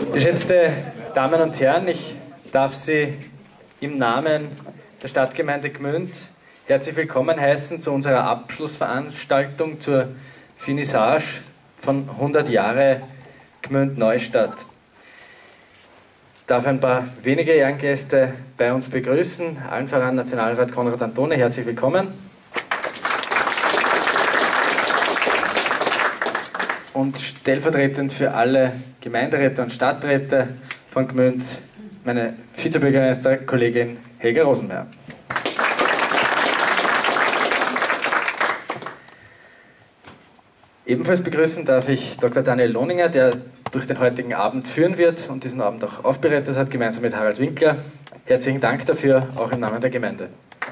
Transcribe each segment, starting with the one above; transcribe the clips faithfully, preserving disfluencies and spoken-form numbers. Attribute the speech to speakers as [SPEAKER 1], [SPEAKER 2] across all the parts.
[SPEAKER 1] Geschätzte Damen und Herren, ich darf Sie im Namen der Stadtgemeinde Gmünd herzlich willkommen heißen zu unserer Abschlussveranstaltung zur Finissage von hundert Jahre Gmünd Neustadt. Ich darf ein paar wenige Ehrengäste bei uns begrüßen. Allen voran Nationalrat Konrad Antone, herzlich willkommen. Und stellvertretend für alle Gemeinderäte und Stadträte von Gmünd meine Vizebürgermeisterkollegin Helga Rosenmeier. Ebenfalls begrüßen darf ich Doktor Daniel Lohninger, der durch den heutigen Abend führen wird und diesen Abend auch aufbereitet hat, gemeinsam mit Harald Winkler. Herzlichen Dank dafür, auch im Namen der Gemeinde.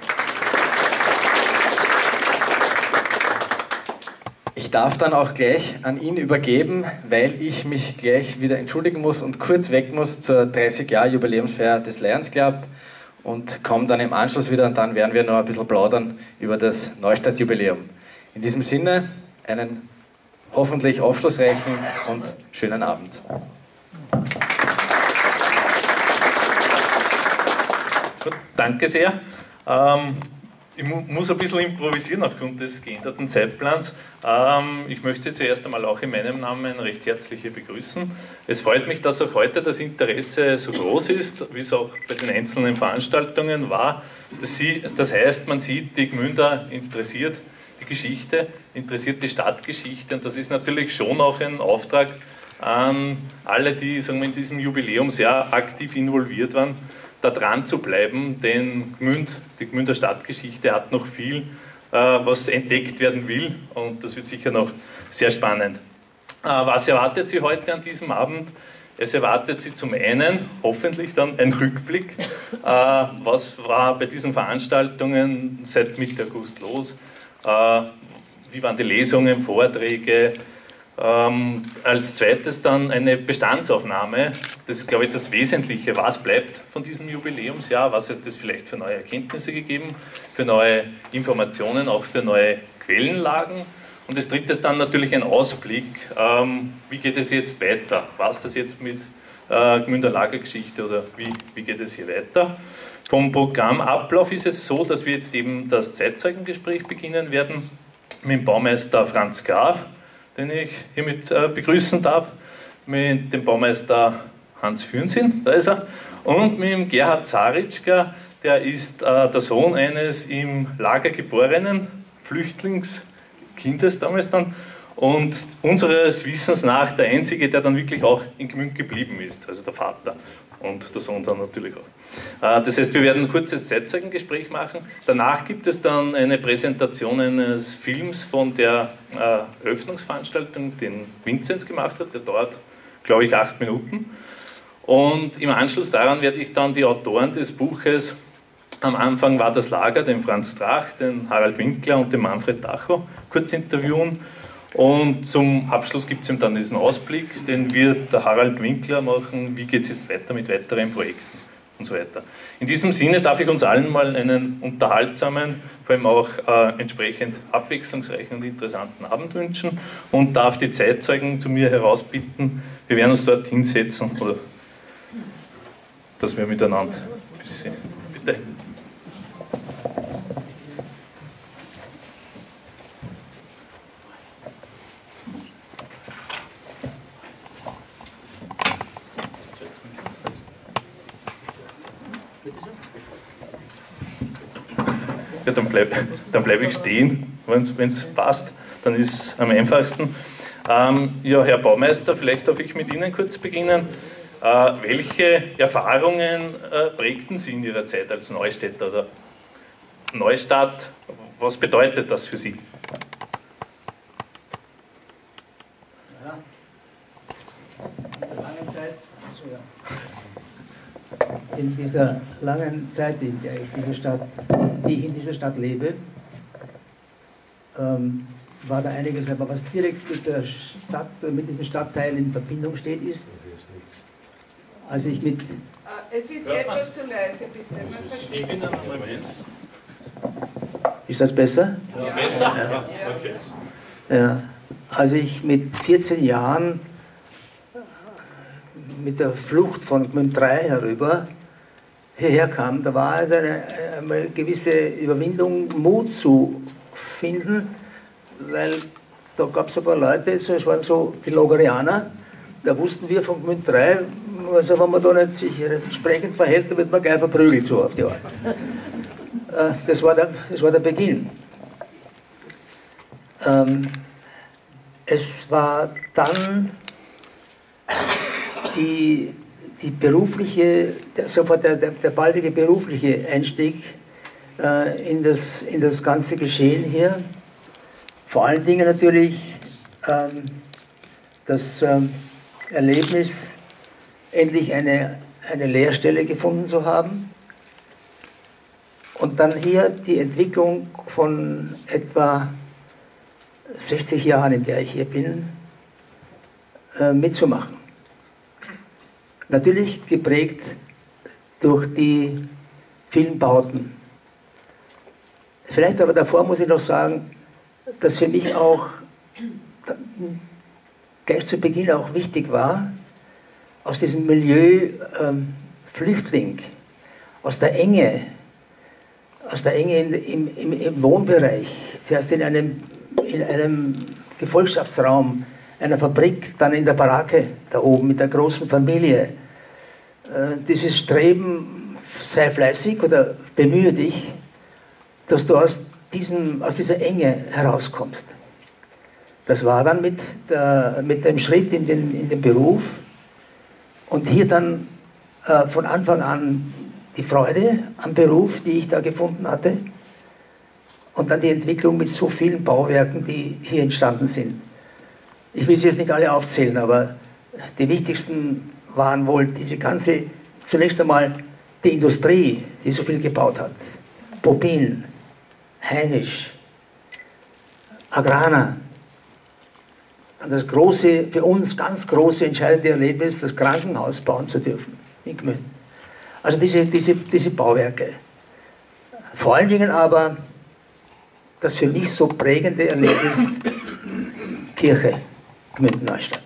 [SPEAKER 1] Ich darf dann auch gleich an ihn übergeben, weil ich mich gleich wieder entschuldigen muss und kurz weg muss zur dreißig Jahr Jubiläumsfeier des Lions Club und komme dann im Anschluss wieder und dann werden wir noch ein bisschen plaudern über das Neustadt-Jubiläum. In diesem Sinne, einen hoffentlich aufschlussreichen und schönen Abend.
[SPEAKER 2] Gut, danke sehr. Ähm, ich mu muss ein bisschen improvisieren aufgrund des geänderten Zeitplans. Ähm, ich möchte Sie zuerst einmal auch in meinem Namen recht herzlich hier begrüßen. Es freut mich, dass auch heute das Interesse so groß ist, wie es auch bei den einzelnen Veranstaltungen war. Dass Sie, das heißt, man sieht, die Gmünder interessiert die Geschichte, interessiert die Stadtgeschichte und das ist natürlich schon auch ein Auftrag an alle, die sagen wir, in diesem Jubiläumsjahr aktiv involviert waren, da dran zu bleiben, denn Gmünd, die Gmünder Stadtgeschichte hat noch viel, äh, was entdeckt werden will und das wird sicher noch sehr spannend. Äh, was erwartet Sie heute an diesem Abend? Es erwartet Sie zum einen hoffentlich dann ein Rückblick, äh, was war bei diesen Veranstaltungen seit Mitte August los, äh, wie waren die Lesungen, Vorträge. Ähm, als zweites dann eine Bestandsaufnahme, das ist glaube ich das Wesentliche, was bleibt von diesem Jubiläumsjahr, was hat es vielleicht für neue Erkenntnisse gegeben, für neue Informationen, auch für neue Quellenlagen und das dritte ist dann natürlich ein Ausblick, ähm, wie geht es jetzt weiter, war es das jetzt mit äh, Gmünder Lagergeschichte oder wie, wie geht es hier weiter. Vom Programmablauf ist es so, dass wir jetzt eben das Zeitzeugengespräch beginnen werden mit dem Baumeister Franz Graf, den ich hiermit äh, begrüßen darf, mit dem Baumeister Hans Fürnsinn, da ist er, und mit dem Gerhard Zaritschka, der ist äh, der Sohn eines im Lager geborenen Flüchtlingskindes damals dann und unseres Wissens nach der einzige, der dann wirklich auch in Gmünd geblieben ist, also der Vater und der Sohn dann natürlich auch. Das heißt, wir werden ein kurzes Zeitzeugengespräch machen. Danach gibt es dann eine Präsentation eines Films von der äh, Eröffnungsveranstaltung, den Vinzenz gemacht hat. Der dauert, glaube ich, acht Minuten. Und im Anschluss daran werde ich dann die Autoren des Buches, am Anfang war das Lager, den Franz Drach, den Harald Winkler und den Manfred Dachow, kurz interviewen. Und zum Abschluss gibt es ihm dann diesen Ausblick, den wird der Harald Winkler machen, wie geht es jetzt weiter mit weiteren Projekten und so weiter. In diesem Sinne darf ich uns allen mal einen unterhaltsamen, vor allem auch äh, entsprechend abwechslungsreichen und interessanten Abend wünschen und darf die Zeitzeugen zu mir herausbitten. Wir werden uns dort hinsetzen, oder dass wir miteinander ein bisschen, bitte. Ja, dann bleibe dann bleib ich stehen, wenn es passt, dann ist es am einfachsten. Ähm, ja, Herr Baumeister, vielleicht darf ich mit Ihnen kurz beginnen. Äh, welche Erfahrungen äh, prägten Sie in Ihrer Zeit als Neustädter oder Neustadt? Was bedeutet das für Sie?
[SPEAKER 3] Ja, in der langen Zeit, also ja. In dieser langen Zeit, in der ich diese Stadt, die ich in dieser Stadt lebe, ähm, war da einiges, aber was direkt mit der Stadt, mit diesem Stadtteil in Verbindung steht, ist, als ich mit...
[SPEAKER 4] Es ist etwas zu leise, bitte. Man versteht es.
[SPEAKER 3] Ist das besser?
[SPEAKER 2] Ist besser?
[SPEAKER 3] Ja.
[SPEAKER 2] Okay.
[SPEAKER 3] Ja. Als ich mit vierzehn Jahren mit der Flucht von Gmünd drei herüber hierher kam, da war also eine, eine gewisse Überwindung, Mut zu finden, weil da gab es ein paar Leute, es waren so die Logerianer, da wussten wir von Gmünd drei, also wenn man da nicht sich entsprechend verhält, dann wird man gleich verprügelt, so auf die Art. Das war der, das war der Beginn. Ähm, es war dann die, die berufliche, der, sofort der, der, der baldige berufliche Einstieg äh, in, das, in das ganze Geschehen hier. Vor allen Dingen natürlich ähm, das ähm, Erlebnis, endlich eine, eine Lehrstelle gefunden zu haben. Und dann hier die Entwicklung von etwa sechzig Jahren, in der ich hier bin, äh, mitzumachen. Natürlich geprägt durch die vielen Bauten. Vielleicht aber davor muss ich noch sagen, dass für mich auch gleich zu Beginn auch wichtig war, aus diesem Milieu ähm, Flüchtling, aus der Enge, aus der Enge in, im, im, im Wohnbereich, zuerst in einem, in einem Gefolgschaftsraum, einer Fabrik, dann in der Baracke da oben mit der großen Familie. Äh, dieses Streben, sei fleißig oder bemühe dich, dass du aus, diesem, aus dieser Enge herauskommst. Das war dann mit, der, mit dem Schritt in den, in den Beruf und hier dann äh, von Anfang an die Freude am Beruf, die ich da gefunden hatte, und dann die Entwicklung mit so vielen Bauwerken, die hier entstanden sind. Ich will sie jetzt nicht alle aufzählen, aber die wichtigsten waren wohl diese ganze, zunächst einmal die Industrie, die so viel gebaut hat. Popin, Heinisch, Agrana. Und das große, für uns ganz große, entscheidende Erlebnis, das Krankenhaus bauen zu dürfen in Gmünd. Also diese, diese, diese Bauwerke. Vor allen Dingen aber das für mich so prägende Erlebnis Kirche, Gmünd Neustadt.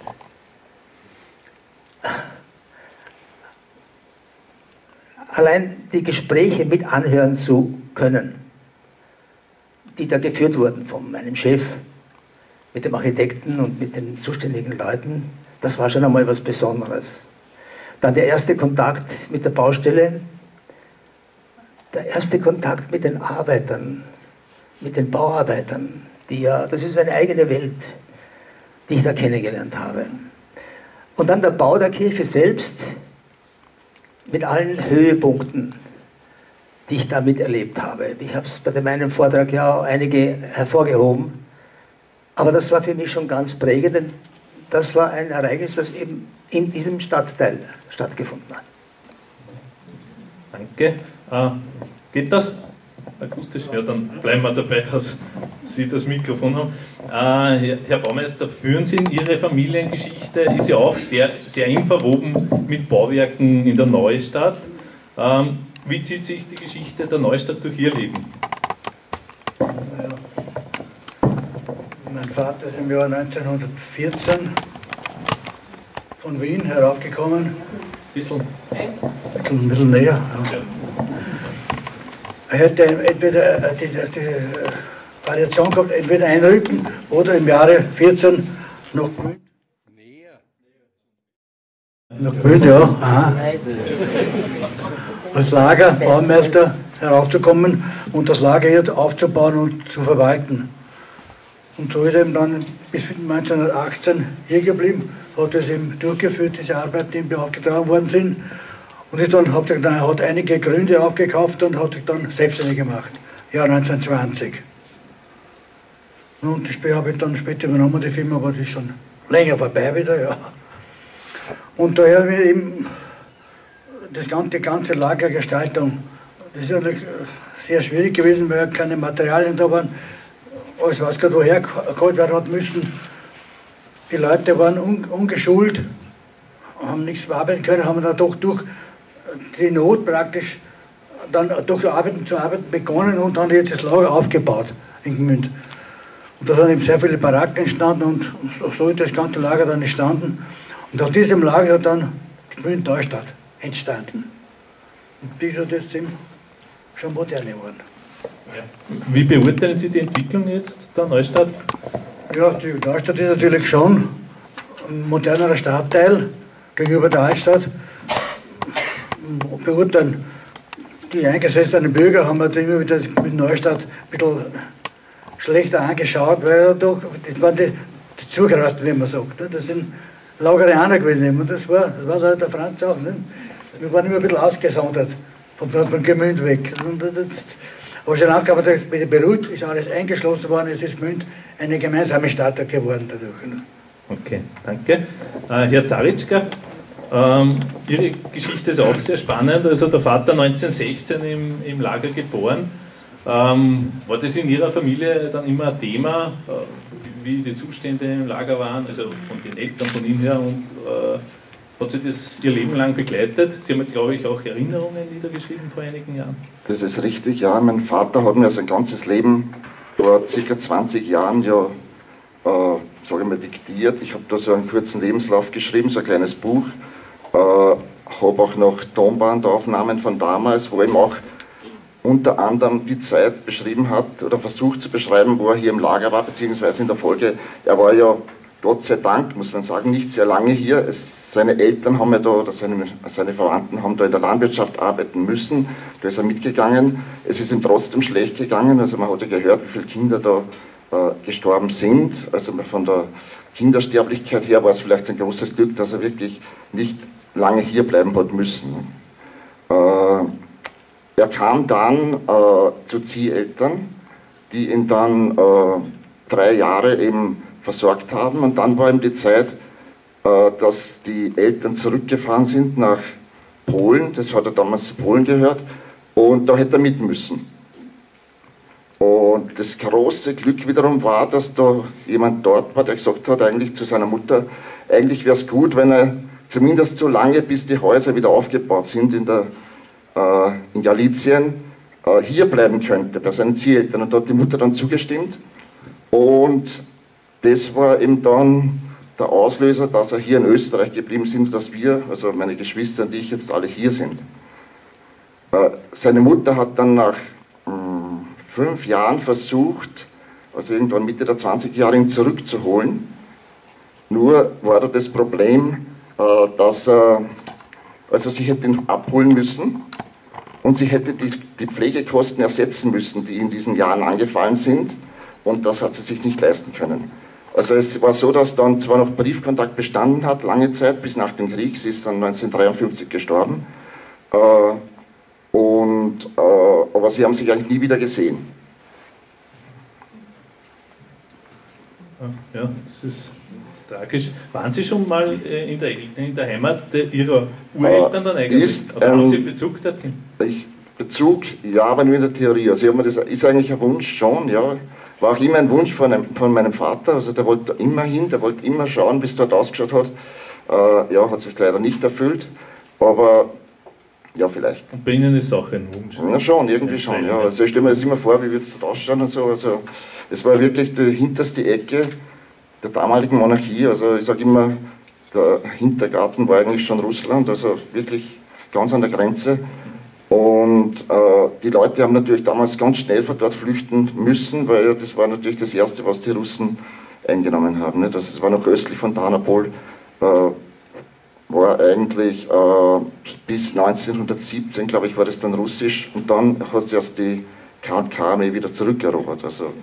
[SPEAKER 3] Allein die Gespräche mit anhören zu können, die da geführt wurden von meinem Chef, mit dem Architekten und mit den zuständigen Leuten, das war schon einmal was Besonderes. Dann der erste Kontakt mit der Baustelle, der erste Kontakt mit den Arbeitern, mit den Bauarbeitern, die ja, das ist eine eigene Welt, die ich da kennengelernt habe. Und dann der Bau der Kirche selbst, mit allen Höhepunkten, die ich da miterlebt habe. Ich habe es bei meinem Vortrag ja einige hervorgehoben, aber das war für mich schon ganz prägend, denn das war ein Ereignis, das eben in diesem Stadtteil stattgefunden hat.
[SPEAKER 2] Danke. Äh, geht das? Akustisch? Ja, dann bleiben wir dabei, dass Sie das Mikrofon haben. Äh, Herr Baumeister, führen Sie in Ihre Familiengeschichte, ist ja auch sehr, sehr eng verwoben mit Bauwerken in der Neustadt. Ähm, wie zieht sich die Geschichte der Neustadt durch Ihr Leben?
[SPEAKER 5] Mein Vater ist im Jahr neunzehnhundertvierzehn von Wien heraufgekommen.
[SPEAKER 2] Ein bisschen.
[SPEAKER 5] Ein bisschen näher. Ja. Er hätte entweder die, die Variation gehabt, entweder einrücken oder im Jahre vierzehn nach Gmünd. Nach Gmünd, ja. Aha. Als Lager, Baumeister heraufzukommen und das Lager hier aufzubauen und zu verwalten. Und so ist er eben dann bis neunzehnhundertachtzehn hier geblieben, hat es eben durchgeführt, diese Arbeiten, die ihm beaufgetragen worden sind. Und ist dann, hat, dann, hat einige Gründe aufgekauft und hat sich dann selbstständig gemacht, Jahr neunzehnhundertzwanzig. Und das habe ich dann später übernommen, die Firma, aber die ist schon länger vorbei wieder, ja. Und daher haben wir eben das ganze, die ganze Lagergestaltung, das ist natürlich sehr schwierig gewesen, weil keine Materialien da waren. Alles, was gerade woher geholt werden hat müssen. Die Leute waren un, ungeschult, haben nichts bearbeiten können, haben dann doch durch die Not praktisch dann durch Arbeiten zu arbeiten begonnen und dann jetzt das Lager aufgebaut in Gmünd. Und da sind eben sehr viele Baracken entstanden und so ist das ganze Lager dann entstanden. Und aus diesem Lager hat dann Gmünd Neustadt entstanden. Und die ist ja jetzt eben schon modern geworden.
[SPEAKER 2] Wie beurteilen Sie die Entwicklung jetzt der Neustadt?
[SPEAKER 5] Ja, die Neustadt ist natürlich schon ein modernerer Stadtteil gegenüber der Altstadt. Beurteilen die eingesessenen Bürger haben wir immer wieder mit Neustadt ein bisschen schlechter angeschaut, weil da, das waren die, die Zugrasten, wie man sagt. Das sind Lagerianer gewesen. Und das war, das war der Franz auch. Ne? Wir waren immer ein bisschen ausgesondert vom, vom Gmünd weg. Und jetzt, aber schon lange, aber das, mit dem Beirut ist alles eingeschlossen worden, es ist Gmünd eine gemeinsame Stadt geworden dadurch. Ne?
[SPEAKER 2] Okay, danke. Äh, Herr Zaritschka, ähm, Ihre Geschichte ist auch sehr spannend. Also der Vater neunzehnhundertsechzehn im, im Lager geboren. Ähm, war das in Ihrer Familie dann immer ein Thema, äh, wie die Zustände im Lager waren, also von den Eltern, von Ihnen her, und äh, hat Sie das Ihr Leben lang begleitet? Sie haben, glaube ich, auch Erinnerungen niedergeschrieben vor einigen Jahren.
[SPEAKER 6] Das ist richtig, ja. Mein Vater hat mir sein ganzes Leben vor circa zwanzig Jahren ja, äh, sage ich mal, diktiert. Ich habe da so einen kurzen Lebenslauf geschrieben, so ein kleines Buch. Äh, habe auch noch Tonbandaufnahmen von damals, wo ihm auch unter anderem die Zeit beschrieben hat oder versucht zu beschreiben, wo er hier im Lager war, beziehungsweise in der Folge. Er war ja, Gott sei Dank, muss man sagen, nicht sehr lange hier. Es, seine Eltern haben ja da, oder seine, seine Verwandten haben da in der Landwirtschaft arbeiten müssen. Da ist er mitgegangen. Es ist ihm trotzdem schlecht gegangen. Also man hat ja gehört, wie viele Kinder da äh, gestorben sind. Also von der Kindersterblichkeit her war es vielleicht ein großes Glück, dass er wirklich nicht lange hier bleiben hat müssen. Äh, er kam dann äh, zu Zieheltern, die ihn dann äh, drei Jahre eben versorgt haben, und dann war ihm die Zeit, äh, dass die Eltern zurückgefahren sind nach Polen. Das hat er damals zu Polen gehört, und da hätte er mit müssen. Und das große Glück wiederum war, dass da jemand dort war, der gesagt hat eigentlich zu seiner Mutter, eigentlich wäre es gut, wenn er zumindest so lange, bis die Häuser wieder aufgebaut sind in, der, äh, in Galizien, äh, hier bleiben könnte bei seinen Zieheltern. Und da hat die Mutter dann zugestimmt, und das war eben dann der Auslöser, dass er hier in Österreich geblieben sind, dass wir, also meine Geschwister und ich, jetzt alle hier sind. Äh, seine Mutter hat dann nach mh, fünf Jahren versucht, also irgendwann Mitte der zwanziger Jahre, ihn zurückzuholen. Nur war da das Problem, äh, dass er, also sie hätte ihn abholen müssen, und sie hätte die, die Pflegekosten ersetzen müssen, die in diesen Jahren angefallen sind, und das hat sie sich nicht leisten können. Also es war so, dass dann zwar noch Briefkontakt bestanden hat, lange Zeit, bis nach dem Krieg. Sie ist dann neunzehnhundertdreiundfünfzig gestorben. Äh, und, äh, aber sie haben sich eigentlich nie wieder gesehen.
[SPEAKER 2] Ja, das ist, das ist tragisch. Waren Sie schon mal in der, in der Heimat der, Ihrer Ureltern dann eigentlich?
[SPEAKER 6] Ist,
[SPEAKER 2] Oder haben
[SPEAKER 6] ähm,
[SPEAKER 2] Sie Bezug dorthin?
[SPEAKER 6] Ich, Bezug, ja, aber nur in der Theorie. Also ich hab mir das ist eigentlich ein Wunsch schon, ja. War auch immer ein Wunsch von, einem, von meinem Vater, also der wollte immer hin, der wollte immer schauen, wie es dort ausgeschaut hat. Äh, ja, hat sich leider nicht erfüllt, aber ja, vielleicht.
[SPEAKER 2] Und bei Ihnen ist es auch ein Wunsch?
[SPEAKER 6] Ja, schon, irgendwie schon, ja. Also ich stelle mir das immer vor, wie wird es dort ausschauen und so. Also es war wirklich die hinterste Ecke der damaligen Monarchie, also ich sage immer, der Hintergarten war eigentlich schon Russland, also wirklich ganz an der Grenze. Und äh, die Leute haben natürlich damals ganz schnell von dort flüchten müssen, weil das war natürlich das Erste, was die Russen eingenommen haben. Ne? Das war noch östlich von Tarnopol, äh, war eigentlich äh, bis neunzehnhundertsiebzehn, glaube ich, war das dann russisch, und dann hat es erst die K und K-Armee wieder zurückerobert. Also.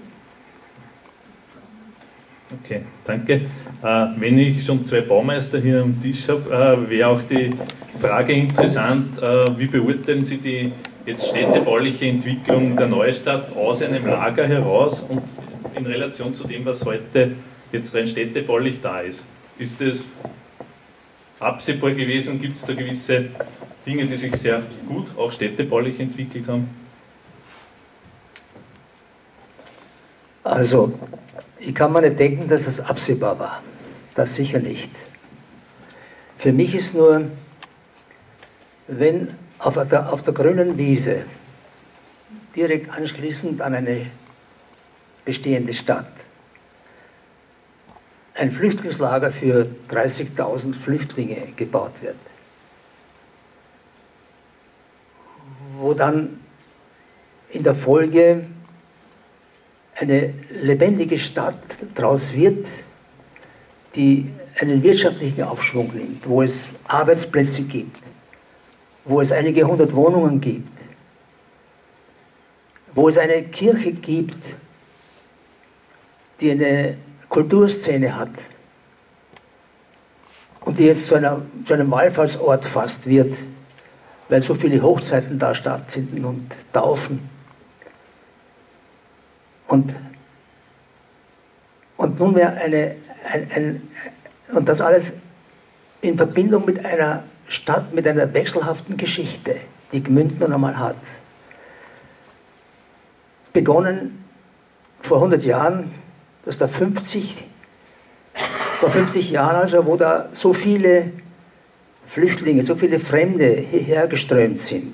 [SPEAKER 2] Okay, danke. Äh, wenn ich schon zwei Baumeister hier am Tisch habe, äh, wäre auch die Frage interessant, äh, wie beurteilen Sie die jetzt städtebauliche Entwicklung der Neustadt aus einem Lager heraus und in Relation zu dem, was heute jetzt rein städtebaulich da ist? Ist das absehbar gewesen? Gibt es da gewisse Dinge, die sich sehr gut auch städtebaulich entwickelt haben?
[SPEAKER 3] Also, ich kann mir nicht denken, dass das absehbar war. Das sicher nicht. Für mich ist nur, wenn auf der, auf der grünen Wiese, direkt anschließend an eine bestehende Stadt, ein Flüchtlingslager für dreißigtausend Flüchtlinge gebaut wird, dann in der Folge eine lebendige Stadt daraus wird, die einen wirtschaftlichen Aufschwung nimmt, wo es Arbeitsplätze gibt, wo es einige hundert Wohnungen gibt, wo es eine Kirche gibt, die eine Kulturszene hat und die jetzt zu, einer, zu einem Wallfahrtsort fast wird, weil so viele Hochzeiten da stattfinden und Taufen. Und, und nunmehr eine, ein, ein, und das alles in Verbindung mit einer Stadt, mit einer wechselhaften Geschichte, die Gmünd nun einmal hat. Begonnen vor hundert Jahren, dass da fünfzig, vor fünfzig Jahren also, wo da so viele Flüchtlinge, so viele Fremde hierher geströmt sind.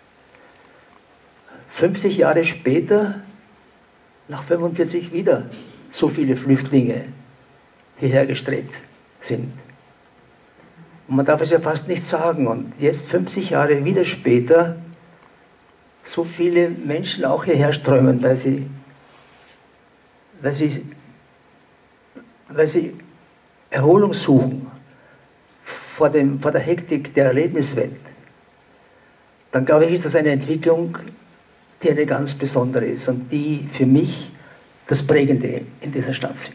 [SPEAKER 3] fünfzig Jahre später, nach fünfundvierzig wieder so viele Flüchtlinge hierher gestrebt sind. Und man darf es ja fast nicht sagen. Und jetzt, fünfzig Jahre wieder später, so viele Menschen auch hierher strömen, weil sie, weil sie, weil sie Erholung suchen vor, dem, vor der Hektik der Erlebniswelt. Dann glaube ich, ist das eine Entwicklung, die eine ganz besondere ist und die für mich das Prägende in dieser Stadt sind.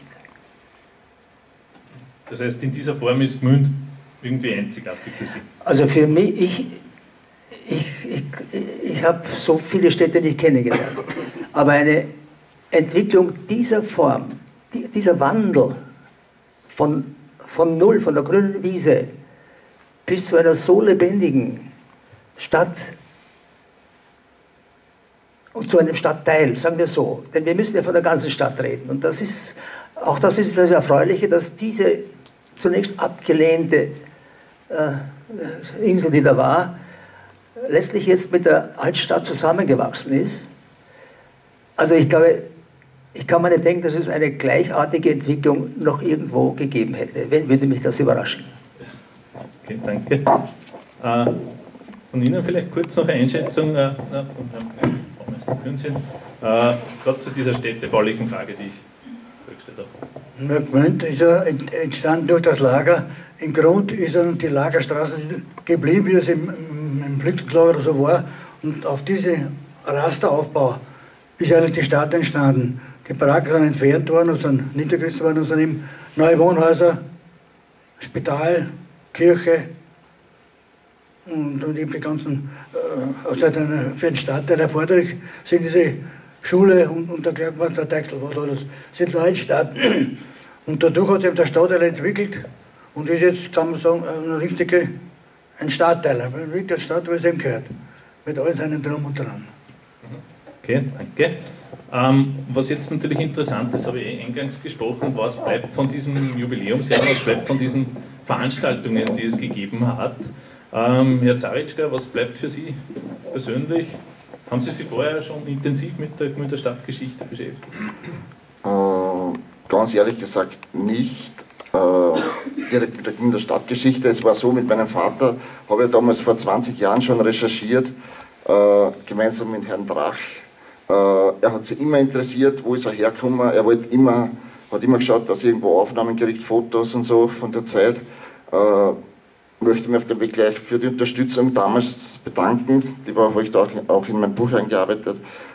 [SPEAKER 2] Das heißt, in dieser Form ist Gmünd irgendwie einzigartig für Sie? Also
[SPEAKER 3] für mich, ich, ich, ich, ich habe so viele Städte nicht kennengelernt, aber eine Entwicklung dieser Form, dieser Wandel von, von Null, von der grünen Wiese bis zu einer so lebendigen Stadt, und zu einem Stadtteil, sagen wir so. Denn wir müssen ja von der ganzen Stadt reden. Und das ist, auch das ist das Erfreuliche, dass diese zunächst abgelehnte äh, Insel, die da war, letztlich jetzt mit der Altstadt zusammengewachsen ist. Also ich glaube, ich kann mir nicht denken, dass es eine gleichartige Entwicklung noch irgendwo gegeben hätte. Wenn, würde mich das überraschen.
[SPEAKER 2] Okay, danke. Äh, von Ihnen vielleicht kurz noch eine Einschätzung äh, von Herrn Sind, äh, gerade zu dieser städtebaulichen Frage, die ich gestellt habe.
[SPEAKER 5] Gmünd ist ja entstanden durch das Lager. Im Grund ist ja die Lagerstraße geblieben, wie es im, im Flüchtlingslager so war. Und auf diese Rasteraufbau ist eigentlich die Stadt entstanden. Die Baracken sind entfernt worden und sind niedergerissen worden und sind eben neue Wohnhäuser, Spital, Kirche, Und, und eben die ganzen, äh, also für den Stadtteil erforderlich sind diese Schule und, und der Glöckmann, der Deichsel, was alles, sind neue Staaten. Und dadurch hat sich der Stadtteil entwickelt und ist jetzt, kann man sagen, ein richtiger ein Stadtteil, ein wirklicher Stadt, wie es ihm gehört, mit all seinen Drum und Dran.
[SPEAKER 2] Okay, danke. Ähm, was jetzt natürlich interessant ist, habe ich eh eingangs gesprochen, was bleibt von diesem Jubiläumsjahr, was bleibt von diesen Veranstaltungen, die es gegeben hat. Ähm, Herr Zaritschka, was bleibt für Sie persönlich? Haben Sie sich vorher schon intensiv mit der, mit der Stadtgeschichte beschäftigt?
[SPEAKER 6] Äh, ganz ehrlich gesagt nicht äh, direkt mit der, mit der Stadtgeschichte. Es war so, mit meinem Vater habe ich damals vor zwanzig Jahren schon recherchiert, äh, gemeinsam mit Herrn Drach. Äh, er hat sich immer interessiert, wo ist er hergekommen. Er wollte immer, hat immer geschaut, dass er irgendwo Aufnahmen kriegt, Fotos und so von der Zeit. Äh, möchte mich auf dem Weg gleich für die Unterstützung damals bedanken. Die war, habe ich da auch in mein Buch eingearbeitet.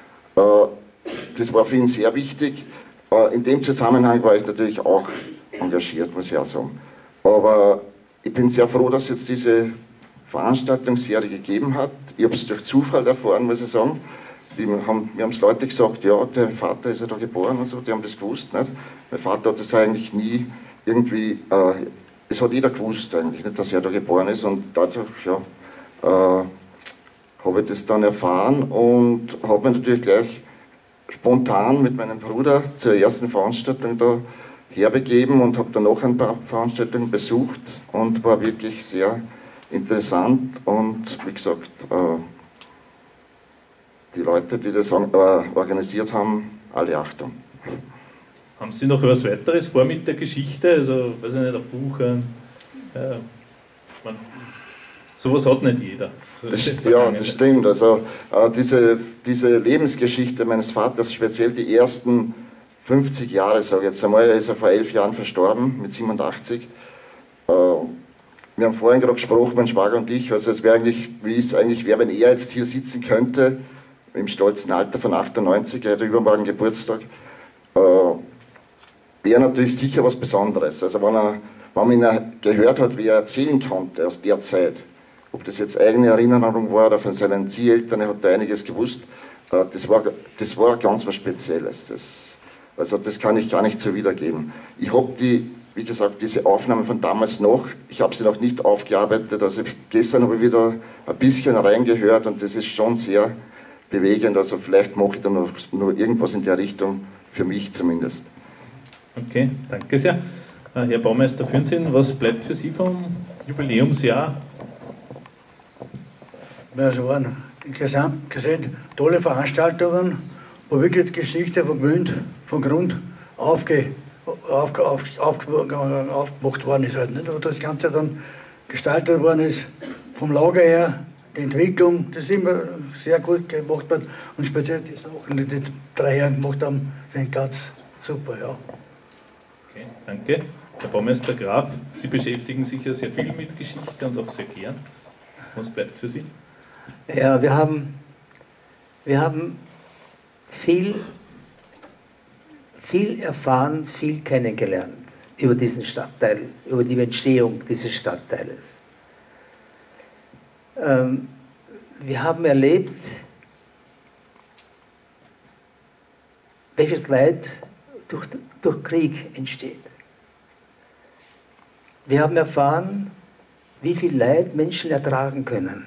[SPEAKER 6] Das war für ihn sehr wichtig. In dem Zusammenhang war ich natürlich auch engagiert, muss ich auch sagen. Aber ich bin sehr froh, dass es jetzt diese Veranstaltungsserie gegeben hat. Ich habe es durch Zufall erfahren, muss ich sagen. Die haben, mir haben es Leute gesagt, ja, der Vater ist ja da geboren und so, die haben das gewusst. Nicht? Mein Vater hat das eigentlich nie irgendwie... Äh, Das hat jeder gewusst eigentlich, nicht, dass er da geboren ist, und dadurch ja, äh, habe ich das dann erfahren und habe mich natürlich gleich spontan mit meinem Bruder zur ersten Veranstaltung da herbegeben und habe dann noch ein paar Veranstaltungen besucht und war wirklich sehr interessant und wie gesagt, äh, die Leute, die das äh, organisiert haben, alle Achtung.
[SPEAKER 2] Haben Sie noch was weiteres vor mit der Geschichte? Also, weiß ich nicht, ein Buch, ein, äh, man, sowas hat nicht jeder.
[SPEAKER 6] Das, ja, das stimmt. Also äh, diese, diese Lebensgeschichte meines Vaters, speziell die ersten fünfzig Jahre, sage ich jetzt einmal, er ist ja vor elf Jahren verstorben, mit siebenundachtzig. Äh, wir haben vorhin gerade gesprochen, mein Schwager und ich, also es wäre eigentlich, wie es eigentlich wäre, wenn er jetzt hier sitzen könnte, im stolzen Alter von achtundneunzig, er hat übermorgen Geburtstag, äh, wäre natürlich sicher was Besonderes. Also wenn, er, wenn man ihn gehört hat, wie er erzählen konnte aus der Zeit, ob das jetzt eigene Erinnerung war oder von seinen Zieheltern, er hat da einiges gewusst, äh, das, war, das war ganz was Spezielles. Das, also das kann ich gar nicht so wiedergeben. Ich habe die, wie gesagt, diese Aufnahmen von damals noch, ich habe sie noch nicht aufgearbeitet, also gestern habe ich wieder ein bisschen reingehört und das ist schon sehr bewegend, also vielleicht mache ich dann noch nur irgendwas in der Richtung, für mich zumindest.
[SPEAKER 2] Okay, danke sehr. Herr Baumeister Fürnsinn, was bleibt für Sie vom Jubiläumsjahr?
[SPEAKER 5] Es waren insgesamt gesehen tolle Veranstaltungen, wo wirklich die Geschichte von Gmünd, von Grund aufge, auf, auf, auf, aufgemacht worden ist. Halt, nicht? Und das Ganze dann gestaltet worden ist, vom Lager her, die Entwicklung, das ist immer sehr gut gemacht worden. Und speziell die Sachen, die die drei Herren gemacht haben, sind ganz super. Ja.
[SPEAKER 2] Okay, danke. Herr Baumeister Graf, Sie beschäftigen sich ja sehr viel mit Geschichte und auch sehr gern. Was bleibt für Sie?
[SPEAKER 3] Ja, wir haben, wir haben viel, viel erfahren, viel kennengelernt über diesen Stadtteil, über die Entstehung dieses Stadtteiles. Ähm, wir haben erlebt, welches Leid durch, durch Krieg entsteht. Wir haben erfahren, wie viel Leid Menschen ertragen können.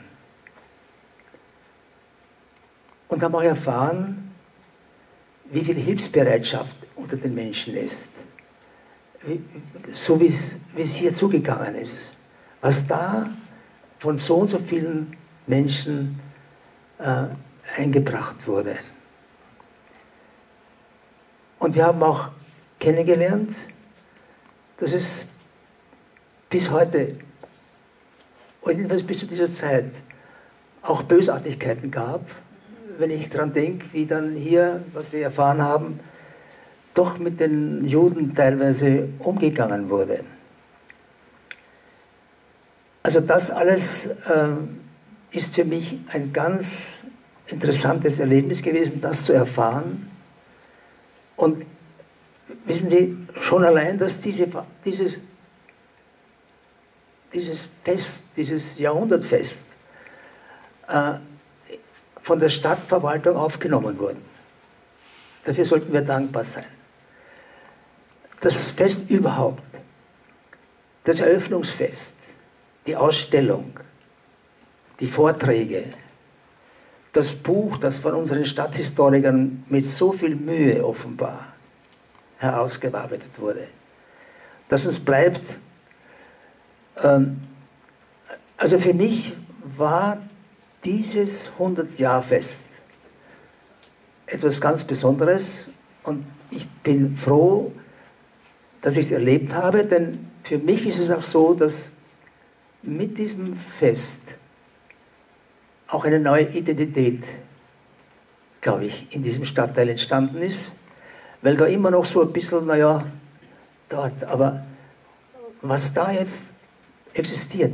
[SPEAKER 3] Und haben auch erfahren, wie viel Hilfsbereitschaft unter den Menschen ist. Wie, so wie es, wie es hier zugegangen ist. Was da von so und so vielen Menschen äh, eingebracht wurde. Und wir haben auch kennengelernt, dass es bis heute, und jedenfalls bis zu dieser Zeit, auch Bösartigkeiten gab, wenn ich daran denke, wie dann hier, was wir erfahren haben, doch mit den Juden teilweise umgegangen wurde. Also das alles äh, ist für mich ein ganz interessantes Erlebnis gewesen, das zu erfahren. Und wissen Sie, schon allein, dass diese, dieses, dieses Fest, dieses Jahrhundertfest äh, von der Stadtverwaltung aufgenommen wurde. Dafür sollten wir dankbar sein. Das Fest überhaupt, das Eröffnungsfest, die Ausstellung, die Vorträge, das Buch, das von unseren Stadthistorikern mit so viel Mühe offenbar herausgearbeitet wurde, dass uns bleibt, ähm, also für mich war dieses hundert-Jahr-Fest etwas ganz Besonderes und ich bin froh, dass ich es erlebt habe, denn für mich ist es auch so, dass mit diesem Fest auch eine neue Identität, glaube ich, in diesem Stadtteil entstanden ist, weil da immer noch so ein bisschen, naja, dort, aber was da jetzt existiert,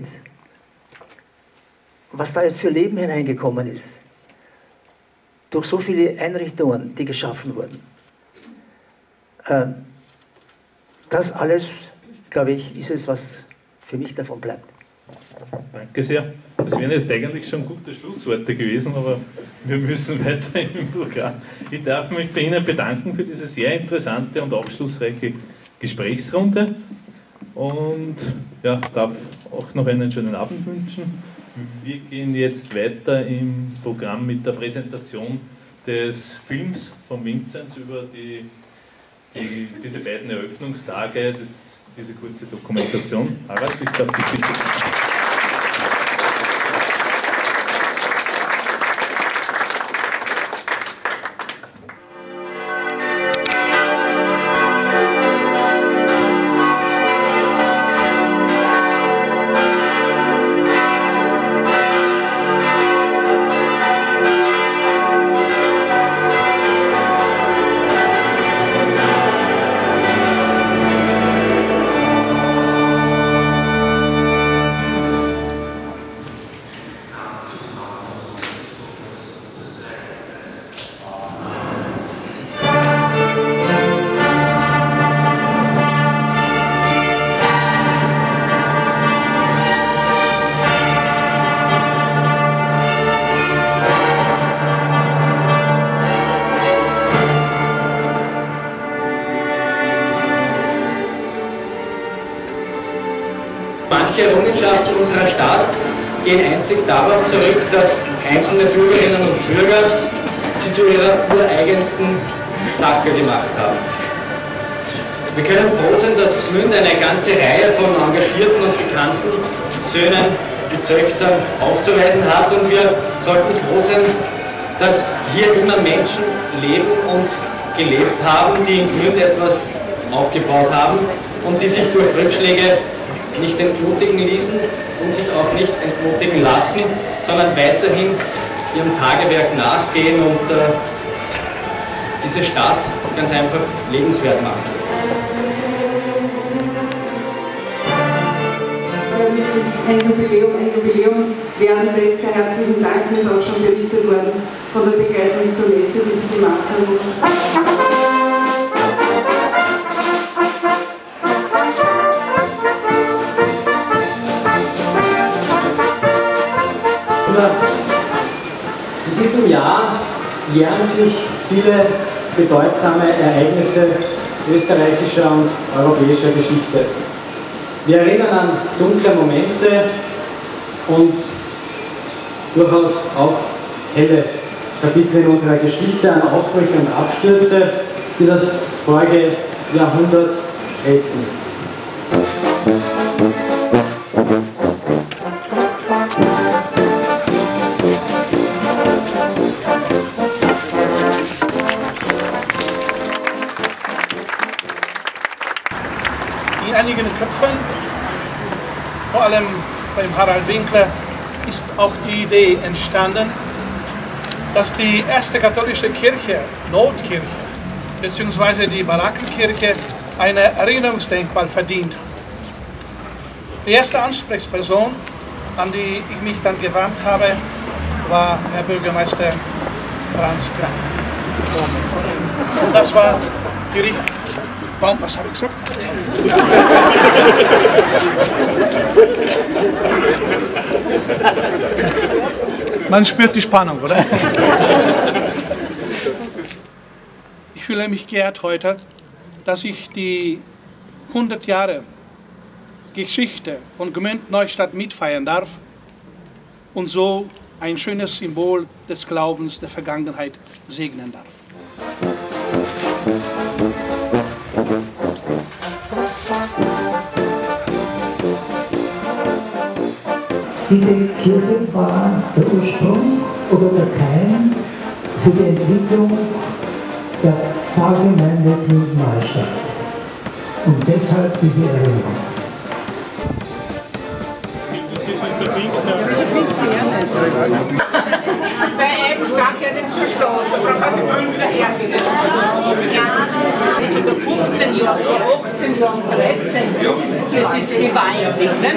[SPEAKER 3] was da jetzt für Leben hineingekommen ist, durch so viele Einrichtungen, die geschaffen wurden, äh, das alles, glaube ich, ist es, was für mich davon bleibt.
[SPEAKER 2] Danke sehr. Das wären jetzt eigentlich schon gute Schlussworte gewesen, aber wir müssen weiter im Programm. Ich darf mich bei Ihnen bedanken für diese sehr interessante und aufschlussreiche Gesprächsrunde und ja, darf auch noch einen schönen Abend wünschen. Wir gehen jetzt weiter im Programm mit der Präsentation des Films von Vinzenz über die, die, diese beiden Eröffnungstage, das, diese kurze Dokumentation. Harald, ich darf dich bitten.
[SPEAKER 1] manche Errungenschaften unserer Stadt gehen einzig darauf zurück, dass einzelne Bürgerinnen und Bürger sie zu ihrer ureigensten Sache gemacht haben. Wir können froh sein, dass Gmünd eine ganze Reihe von engagierten und bekannten Söhnen und Töchtern aufzuweisen hat, und wir sollten froh sein, dass hier immer Menschen leben und gelebt haben, die in Gmünd etwas aufgebaut haben und die sich durch Rückschläge nicht entmutigen ließen und sich auch nicht entmutigen lassen, sondern weiterhin ihrem Tagewerk nachgehen und äh, diese Stadt ganz einfach lebenswert machen.
[SPEAKER 7] Wirklich ein Jubiläum, ein Jubiläum werden lässt. Sehr herzlichen Dank, mir ist auch schon berichtet worden von der Begleitung zur Messe, die Sie gemacht haben.
[SPEAKER 1] In diesem Jahr jähren sich viele bedeutsame Ereignisse österreichischer und europäischer Geschichte. Wir erinnern an dunkle Momente und durchaus auch helle Kapitel in unserer Geschichte, an Aufbrüche und Abstürze, die das vorige Jahrhundert prägten.
[SPEAKER 8] In einigen Köpfen, vor allem beim Harald Winkler, ist auch die Idee entstanden, dass die erste katholische Kirche, Notkirche, bzw. die Barackenkirche, ein Erinnerungsdenkmal verdient. Die erste Ansprechperson, an die ich mich dann gewandt habe, war Herr Bürgermeister Franz Graf. Und das war die richtige. Baum, was habe ich gesagt? Man spürt die Spannung, oder? Ich fühle mich geehrt heute, dass ich die hundert Jahre Geschichte von Gmünd Neustadt mitfeiern darf und so ein schönes Symbol des Glaubens der Vergangenheit segnen darf.
[SPEAKER 9] Diese Kirche war der Ursprung oder der Keim für die Entwicklung der Pfarrgemeinde Gmünd Neustadt. Und deshalb diese Erinnerung.
[SPEAKER 4] Bei einem stark ja den Zustand, da hat die Gründer her. Das ist über fünfzehn Jahre, achtzehn Jahre, dreizehn. Das ist gewaltig, nicht?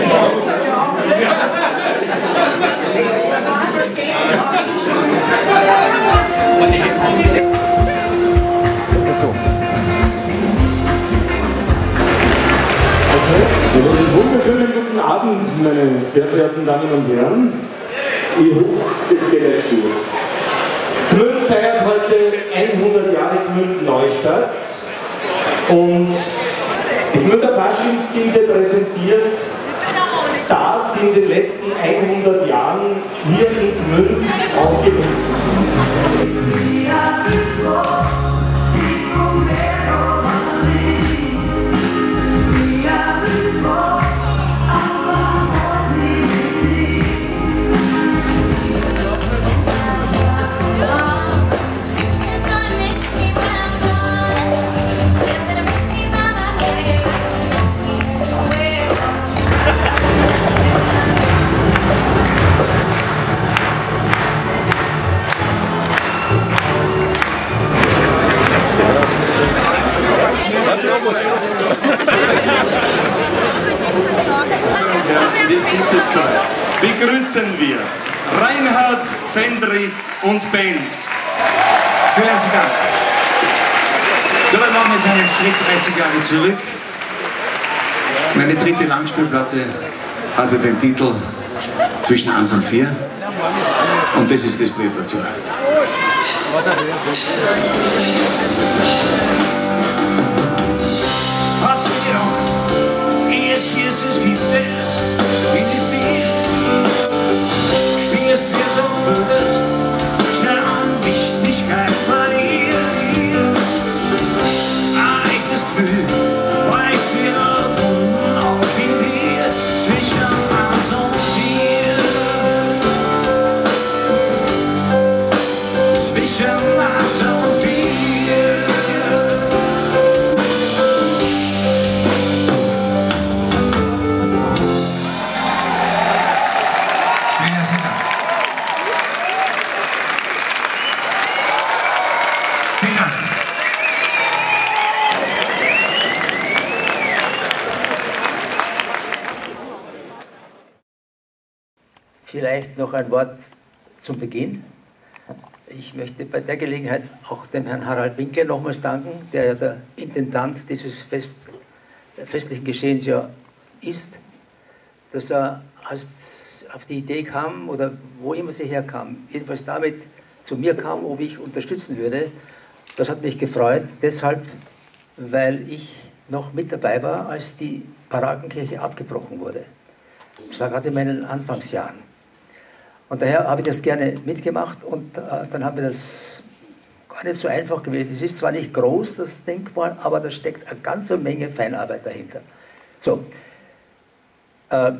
[SPEAKER 10] Einen wunderschönen guten Abend, meine sehr verehrten Damen und Herren. Ich hoffe, es geht euch gut. Gmünd feiert heute hundert Jahre Gmünd Neustadt und die Gmünder Faschingsgilde präsentiert Stars, die in den letzten hundert Jahren hier in Gmünd aufgetreten sind.
[SPEAKER 11] Jetzt ist es so. Begrüßen wir Reinhard Fendrich und Band.
[SPEAKER 12] Vielen herzlichen Dank. So, wir machen jetzt einen Schritt dreißig Jahre zurück. Meine dritte Langspielplatte hatte den Titel Zwischen eins und vier. Und das ist das Lied dazu.
[SPEAKER 11] Hat sie gedacht, es ist es nicht fest.
[SPEAKER 3] Vielleicht noch ein Wort zum Beginn. Ich möchte bei der Gelegenheit auch dem Herrn Harald Winkler nochmals danken, der ja der Intendant dieses Fest, festlichen Geschehens ja ist, dass er als auf die Idee kam, oder wo immer sie herkam, jedenfalls damit zu mir kam, ob ich unterstützen würde. Das hat mich gefreut, deshalb, weil ich noch mit dabei war, als die Parakenkirche abgebrochen wurde. Das war gerade in meinen Anfangsjahren. Und daher habe ich das gerne mitgemacht und äh, dann haben wir das gar nicht so einfach gewesen. Es ist zwar nicht groß, das Denkmal, aber da steckt eine ganze Menge Feinarbeit dahinter. So, äh,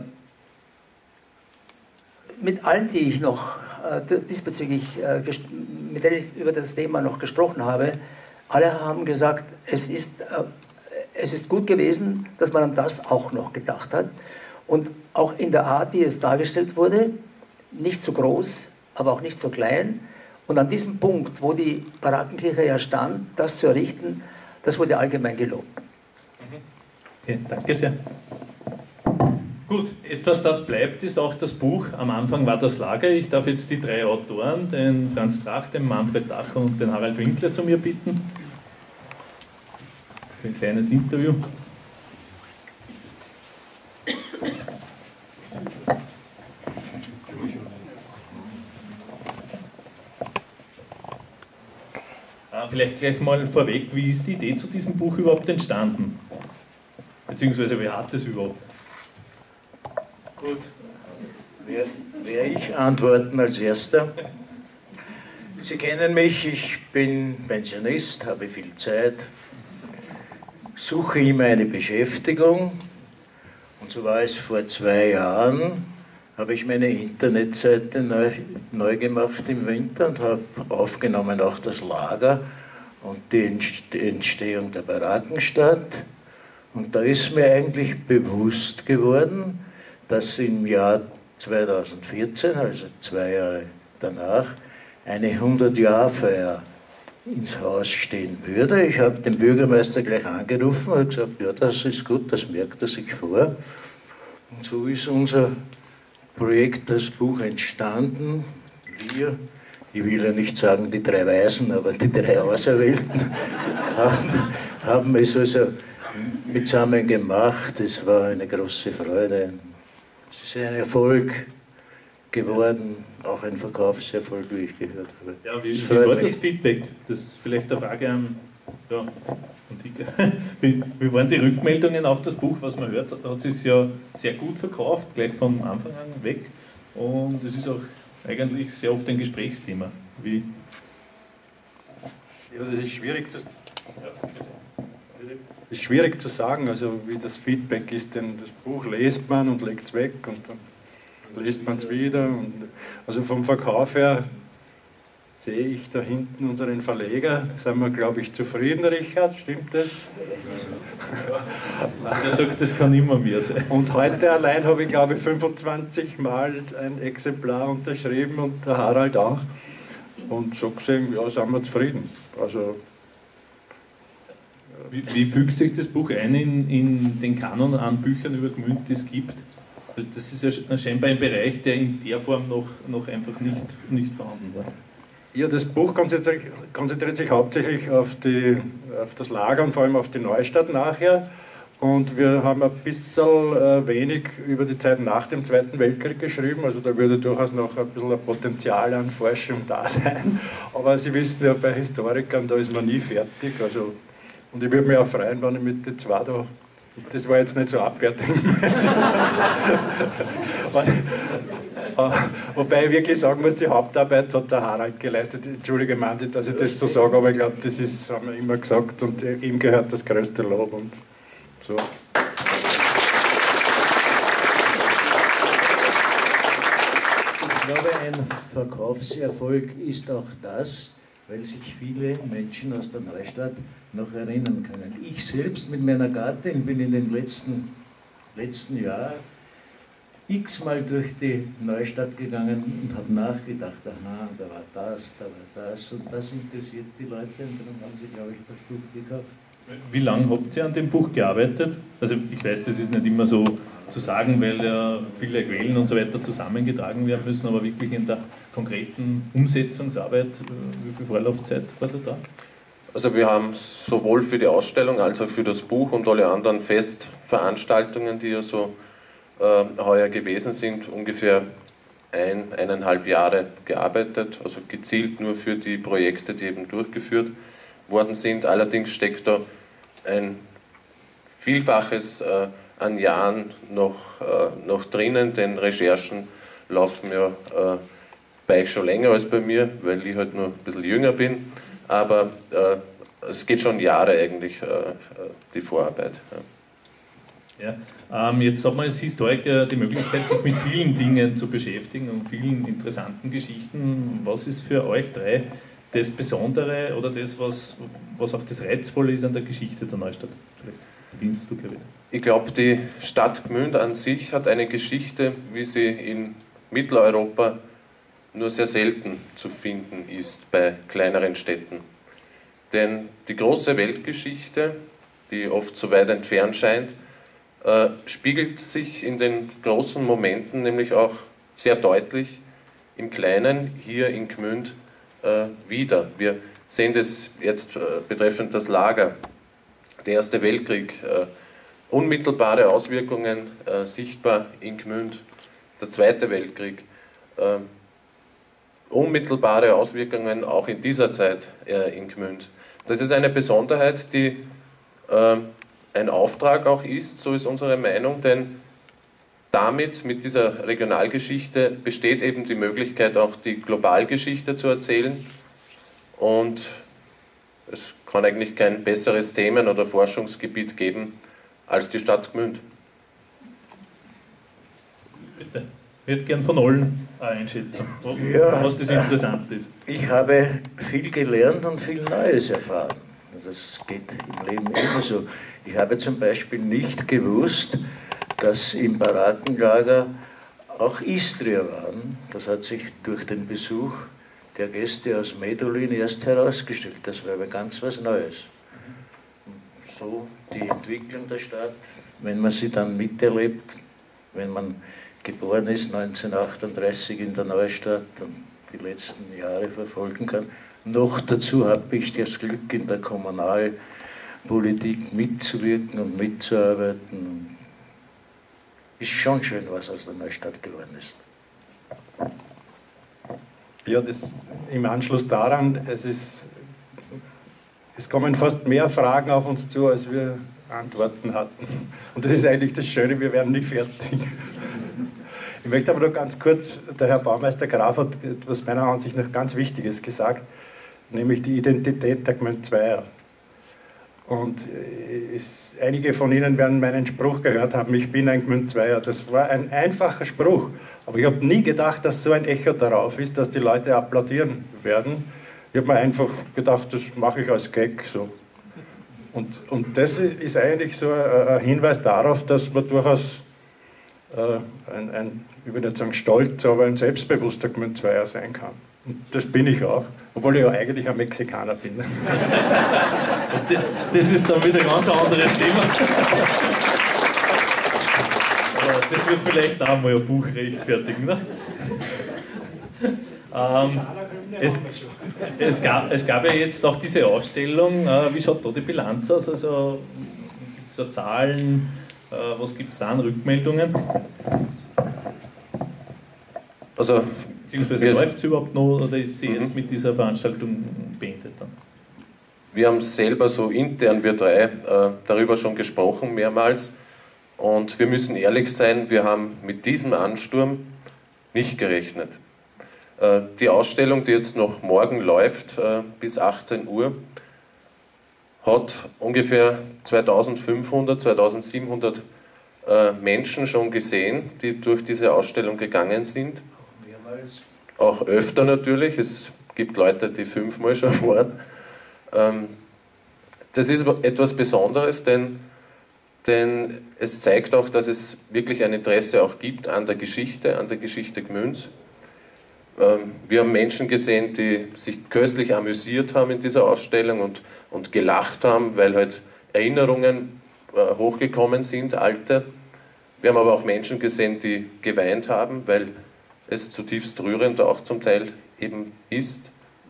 [SPEAKER 3] mit allen, die ich noch äh, diesbezüglich, äh, mit denen ich über das Thema noch gesprochen habe, alle haben gesagt, es ist, äh, es ist gut gewesen, dass man an das auch noch gedacht hat. Und auch in der Art, wie es dargestellt wurde, nicht zu groß, aber auch nicht zu klein. Und an diesem Punkt, wo die Parakenkirche ja stand, das zu errichten, das wurde allgemein gelobt.
[SPEAKER 2] Okay, danke sehr. Gut, etwas, das bleibt, ist auch das Buch. Am Anfang war das Lager. Ich darf jetzt die drei Autoren, den Franz Drach, den Manfred Dacher und den Harald Winkler, zu mir bitten. Für ein kleines Interview. Vielleicht gleich mal vorweg, wie ist die Idee zu diesem Buch überhaupt entstanden? Beziehungsweise, wer hat es überhaupt?
[SPEAKER 13] Gut, werde wer ich antworten als Erster. Sie kennen mich, ich bin Pensionist, habe viel Zeit, suche immer eine Beschäftigung. Und so war es vor zwei Jahren, habe ich meine Internetseite neu, neu gemacht im Winter und habe aufgenommen auch das Lager und die Entstehung der Parakenstadt. Und da ist mir eigentlich bewusst geworden, dass im Jahr zweitausendvierzehn, also zwei Jahre danach, eine hundert-Jahr-Feier ins Haus stehen würde. Ich habe den Bürgermeister gleich angerufen und gesagt, ja, das ist gut, das merkt er sich vor. Und so ist unser Projekt, das Buch entstanden. Wir, ich will ja nicht sagen die drei Weisen, aber die drei Auserwählten, haben, haben es also mitsammen gemacht. Es war eine große Freude. Es ist ein Erfolg geworden, auch ein Verkaufserfolg, wie ich gehört habe.
[SPEAKER 2] Ja, wie, wie war das Feedback? Das ist vielleicht eine Frage an, ja, an die. Wie, wie waren die Rückmeldungen auf das Buch, was man hört? Hat es sich ja sehr gut verkauft, gleich von Anfang an weg. Und es ist auch eigentlich sehr oft ein Gesprächsthema. Wie?
[SPEAKER 14] Ja, das ist schwierig zu, ja, das ist schwierig zu sagen, also wie das Feedback ist, denn das Buch lest man und legt es weg und dann lest man es wieder. Und also vom Verkauf her sehe ich da hinten unseren Verleger, sind wir, glaube ich, zufrieden, Richard, stimmt das?
[SPEAKER 2] Der sagt, das kann immer mehr sein.
[SPEAKER 14] Und heute allein habe ich, glaube ich, fünfundzwanzig Mal ein Exemplar unterschrieben und der Harald auch. Und so gesehen, ja, sind wir zufrieden. Also,
[SPEAKER 2] wie, wie fügt sich das Buch ein in, in den Kanon an Büchern über Gmünd, die es gibt? Das ist ja scheinbar ein Bereich, der in der Form noch, noch einfach nicht, nicht vorhanden war.
[SPEAKER 14] Ja, das Buch konzentriert, konzentriert sich hauptsächlich auf, die, auf das Lager und vor allem auf die Neustadt nachher. Und wir haben ein bisschen äh, wenig über die Zeit nach dem Zweiten Weltkrieg geschrieben, also da würde durchaus noch ein bisschen ein Potenzial an Forschung da sein. Aber Sie wissen ja, bei Historikern, da ist man nie fertig. Also, und ich würde mich auch freuen, wenn ich mit den zwei da, das war jetzt nicht so abwertend. Wobei ich wirklich sagen muss, die Hauptarbeit hat der Harald geleistet. Entschuldige, Mandy, dass ich das so sage, aber ich glaube, das ist, haben wir immer gesagt und ihm gehört das größte Lob und so.
[SPEAKER 13] Ich glaube, ein Verkaufserfolg ist auch das, weil sich viele Menschen aus der Neustadt noch erinnern können. Ich selbst mit meiner Gattin bin in den letzten, letzten Jahren x-mal durch die Neustadt gegangen und habe nachgedacht, aha, da war das, da war das und das interessiert die Leute und dann haben sie, glaube ich, das Buch gekauft.
[SPEAKER 2] Wie lange habt ihr an dem Buch gearbeitet? Also ich weiß, das ist nicht immer so, zu sagen, weil ja viele Quellen und so weiter zusammengetragen werden müssen, aber wirklich in der konkreten Umsetzungsarbeit, wie viel Vorlaufzeit war da da?
[SPEAKER 15] Also wir haben sowohl für die Ausstellung als auch für das Buch und alle anderen Festveranstaltungen, die ja so äh, heuer gewesen sind, ungefähr ein, eineinhalb Jahre gearbeitet, also gezielt nur für die Projekte, die eben durchgeführt worden sind. Allerdings steckt da ein Vielfaches äh, an Jahren noch, äh, noch drinnen, denn Recherchen laufen ja äh, bei euch schon länger als bei mir, weil ich halt nur ein bisschen jünger bin, aber äh, es geht schon Jahre eigentlich, äh, die Vorarbeit.
[SPEAKER 2] Ja. Ja, ähm, jetzt hat man als Historiker die Möglichkeit, sich mit vielen Dingen zu beschäftigen und vielen interessanten Geschichten. Was ist für euch drei das Besondere oder das, was, was auch das Reizvolle ist an der Geschichte der Neustadt? Vielleicht beginnst du, glaube ich.
[SPEAKER 15] Ich glaube, die Stadt Gmünd an sich hat eine Geschichte, wie sie in Mitteleuropa nur sehr selten zu finden ist bei kleineren Städten. Denn die große Weltgeschichte, die oft so weit entfernt scheint, äh, spiegelt sich in den großen Momenten nämlich auch sehr deutlich im Kleinen hier in Gmünd äh, wieder. Wir sehen das jetzt äh, betreffend das Lager, der Erste Weltkrieg, äh, unmittelbare Auswirkungen äh, sichtbar in Gmünd, der Zweite Weltkrieg, äh, unmittelbare Auswirkungen auch in dieser Zeit äh, in Gmünd. Das ist eine Besonderheit, die äh, ein Auftrag auch ist, so ist unsere Meinung, denn damit, mit dieser Regionalgeschichte, besteht eben die Möglichkeit, auch die Globalgeschichte zu erzählen, und es kann eigentlich kein besseres Themen- oder Forschungsgebiet geben als die Stadt Gmünd.
[SPEAKER 2] Bitte. Ich hätte gern von allen eine Einschätzung,
[SPEAKER 13] Ja,
[SPEAKER 2] was das interessant ist.
[SPEAKER 13] Ich habe viel gelernt und viel Neues erfahren. Das geht im Leben immer so. Ich habe zum Beispiel nicht gewusst, dass im Barackenlager auch Istrier waren. Das hat sich durch den Besuch der Gäste aus Medulin erst herausgestellt. Das war aber ganz was Neues. So die Entwicklung der Stadt, wenn man sie dann miterlebt, wenn man geboren ist neunzehnhundertachtunddreißig in der Neustadt und die letzten Jahre verfolgen kann. Noch dazu habe ich das Glück, in der Kommunalpolitik mitzuwirken und mitzuarbeiten. Ist schon schön, was aus der Neustadt geworden ist.
[SPEAKER 14] Ja, das, im Anschluss daran, es, ist, es kommen fast mehr Fragen auf uns zu, als wir Antworten hatten. Und das ist eigentlich das Schöne, wir werden nicht fertig. Ich möchte aber noch ganz kurz, der Herr Baumeister Graf hat etwas meiner Ansicht nach ganz Wichtiges gesagt, nämlich die Identität der Gmünd Zweier. Und es, einige von Ihnen werden meinen Spruch gehört haben, ich bin ein Gmünd Zweier. Das war ein einfacher Spruch, aber ich habe nie gedacht, dass so ein Echo darauf ist, dass die Leute applaudieren werden. Ich habe mir einfach gedacht, das mache ich als Gag so. Und, und das ist eigentlich so ein Hinweis darauf, dass man durchaus äh, ein, ein, ich würde nicht sagen stolz, aber ein selbstbewusster Gmünd Zweier sein kann. Und das bin ich auch, obwohl ich ja eigentlich ein Mexikaner bin.
[SPEAKER 2] Das ist dann wieder ein ganz anderes Thema. Aber das wird vielleicht auch mal ein Buch rechtfertigen. Ne? ähm, es, es, gab, es gab ja jetzt auch diese Ausstellung, äh, wie schaut da die Bilanz aus? Also gibt es da Zahlen, äh, was gibt es da an Rückmeldungen?
[SPEAKER 15] Also,
[SPEAKER 2] beziehungsweise läuft es überhaupt noch oder ist sie jetzt mit dieser Veranstaltung beendet dann?
[SPEAKER 15] Wir haben selber so intern, wir drei, äh, darüber schon gesprochen mehrmals, und wir müssen ehrlich sein, wir haben mit diesem Ansturm nicht gerechnet. Äh, die Ausstellung, die jetzt noch morgen läuft, äh, bis achtzehn Uhr, hat ungefähr zweitausendfünfhundert, zweitausendsiebenhundert äh, Menschen schon gesehen, die durch diese Ausstellung gegangen sind. Auch öfter natürlich, es gibt Leute, die fünfmal schon waren. Ähm, das ist etwas Besonderes, denn, denn es zeigt auch, dass es wirklich ein Interesse auch gibt an der Geschichte, an der Geschichte Gmünds. Ähm, wir haben Menschen gesehen, die sich köstlich amüsiert haben in dieser Ausstellung und, und gelacht haben, weil halt Erinnerungen äh, hochgekommen sind, alte. Wir haben aber auch Menschen gesehen, die geweint haben, weil es zutiefst rührend auch zum Teil eben ist.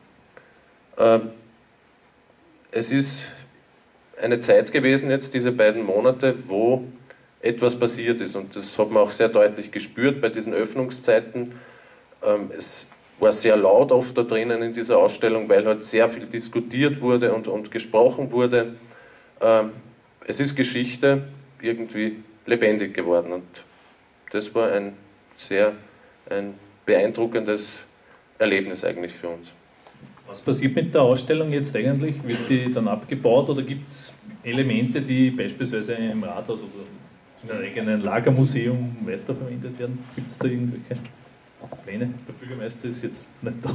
[SPEAKER 15] Es ist eine Zeit gewesen jetzt, diese beiden Monate, wo etwas passiert ist, und das hat man auch sehr deutlich gespürt bei diesen Öffnungszeiten. Es war sehr laut oft da drinnen in dieser Ausstellung, weil halt sehr viel diskutiert wurde und, und gesprochen wurde. Es ist Geschichte irgendwie lebendig geworden, und das war ein sehr ein beeindruckendes Erlebnis eigentlich für uns.
[SPEAKER 2] Was passiert mit der Ausstellung jetzt eigentlich? Wird die dann abgebaut oder gibt es Elemente, die beispielsweise im Rathaus oder in einem eigenen Lagermuseum weiterverwendet werden? Gibt es da irgendwelche Pläne? Der Bürgermeister ist jetzt nicht da.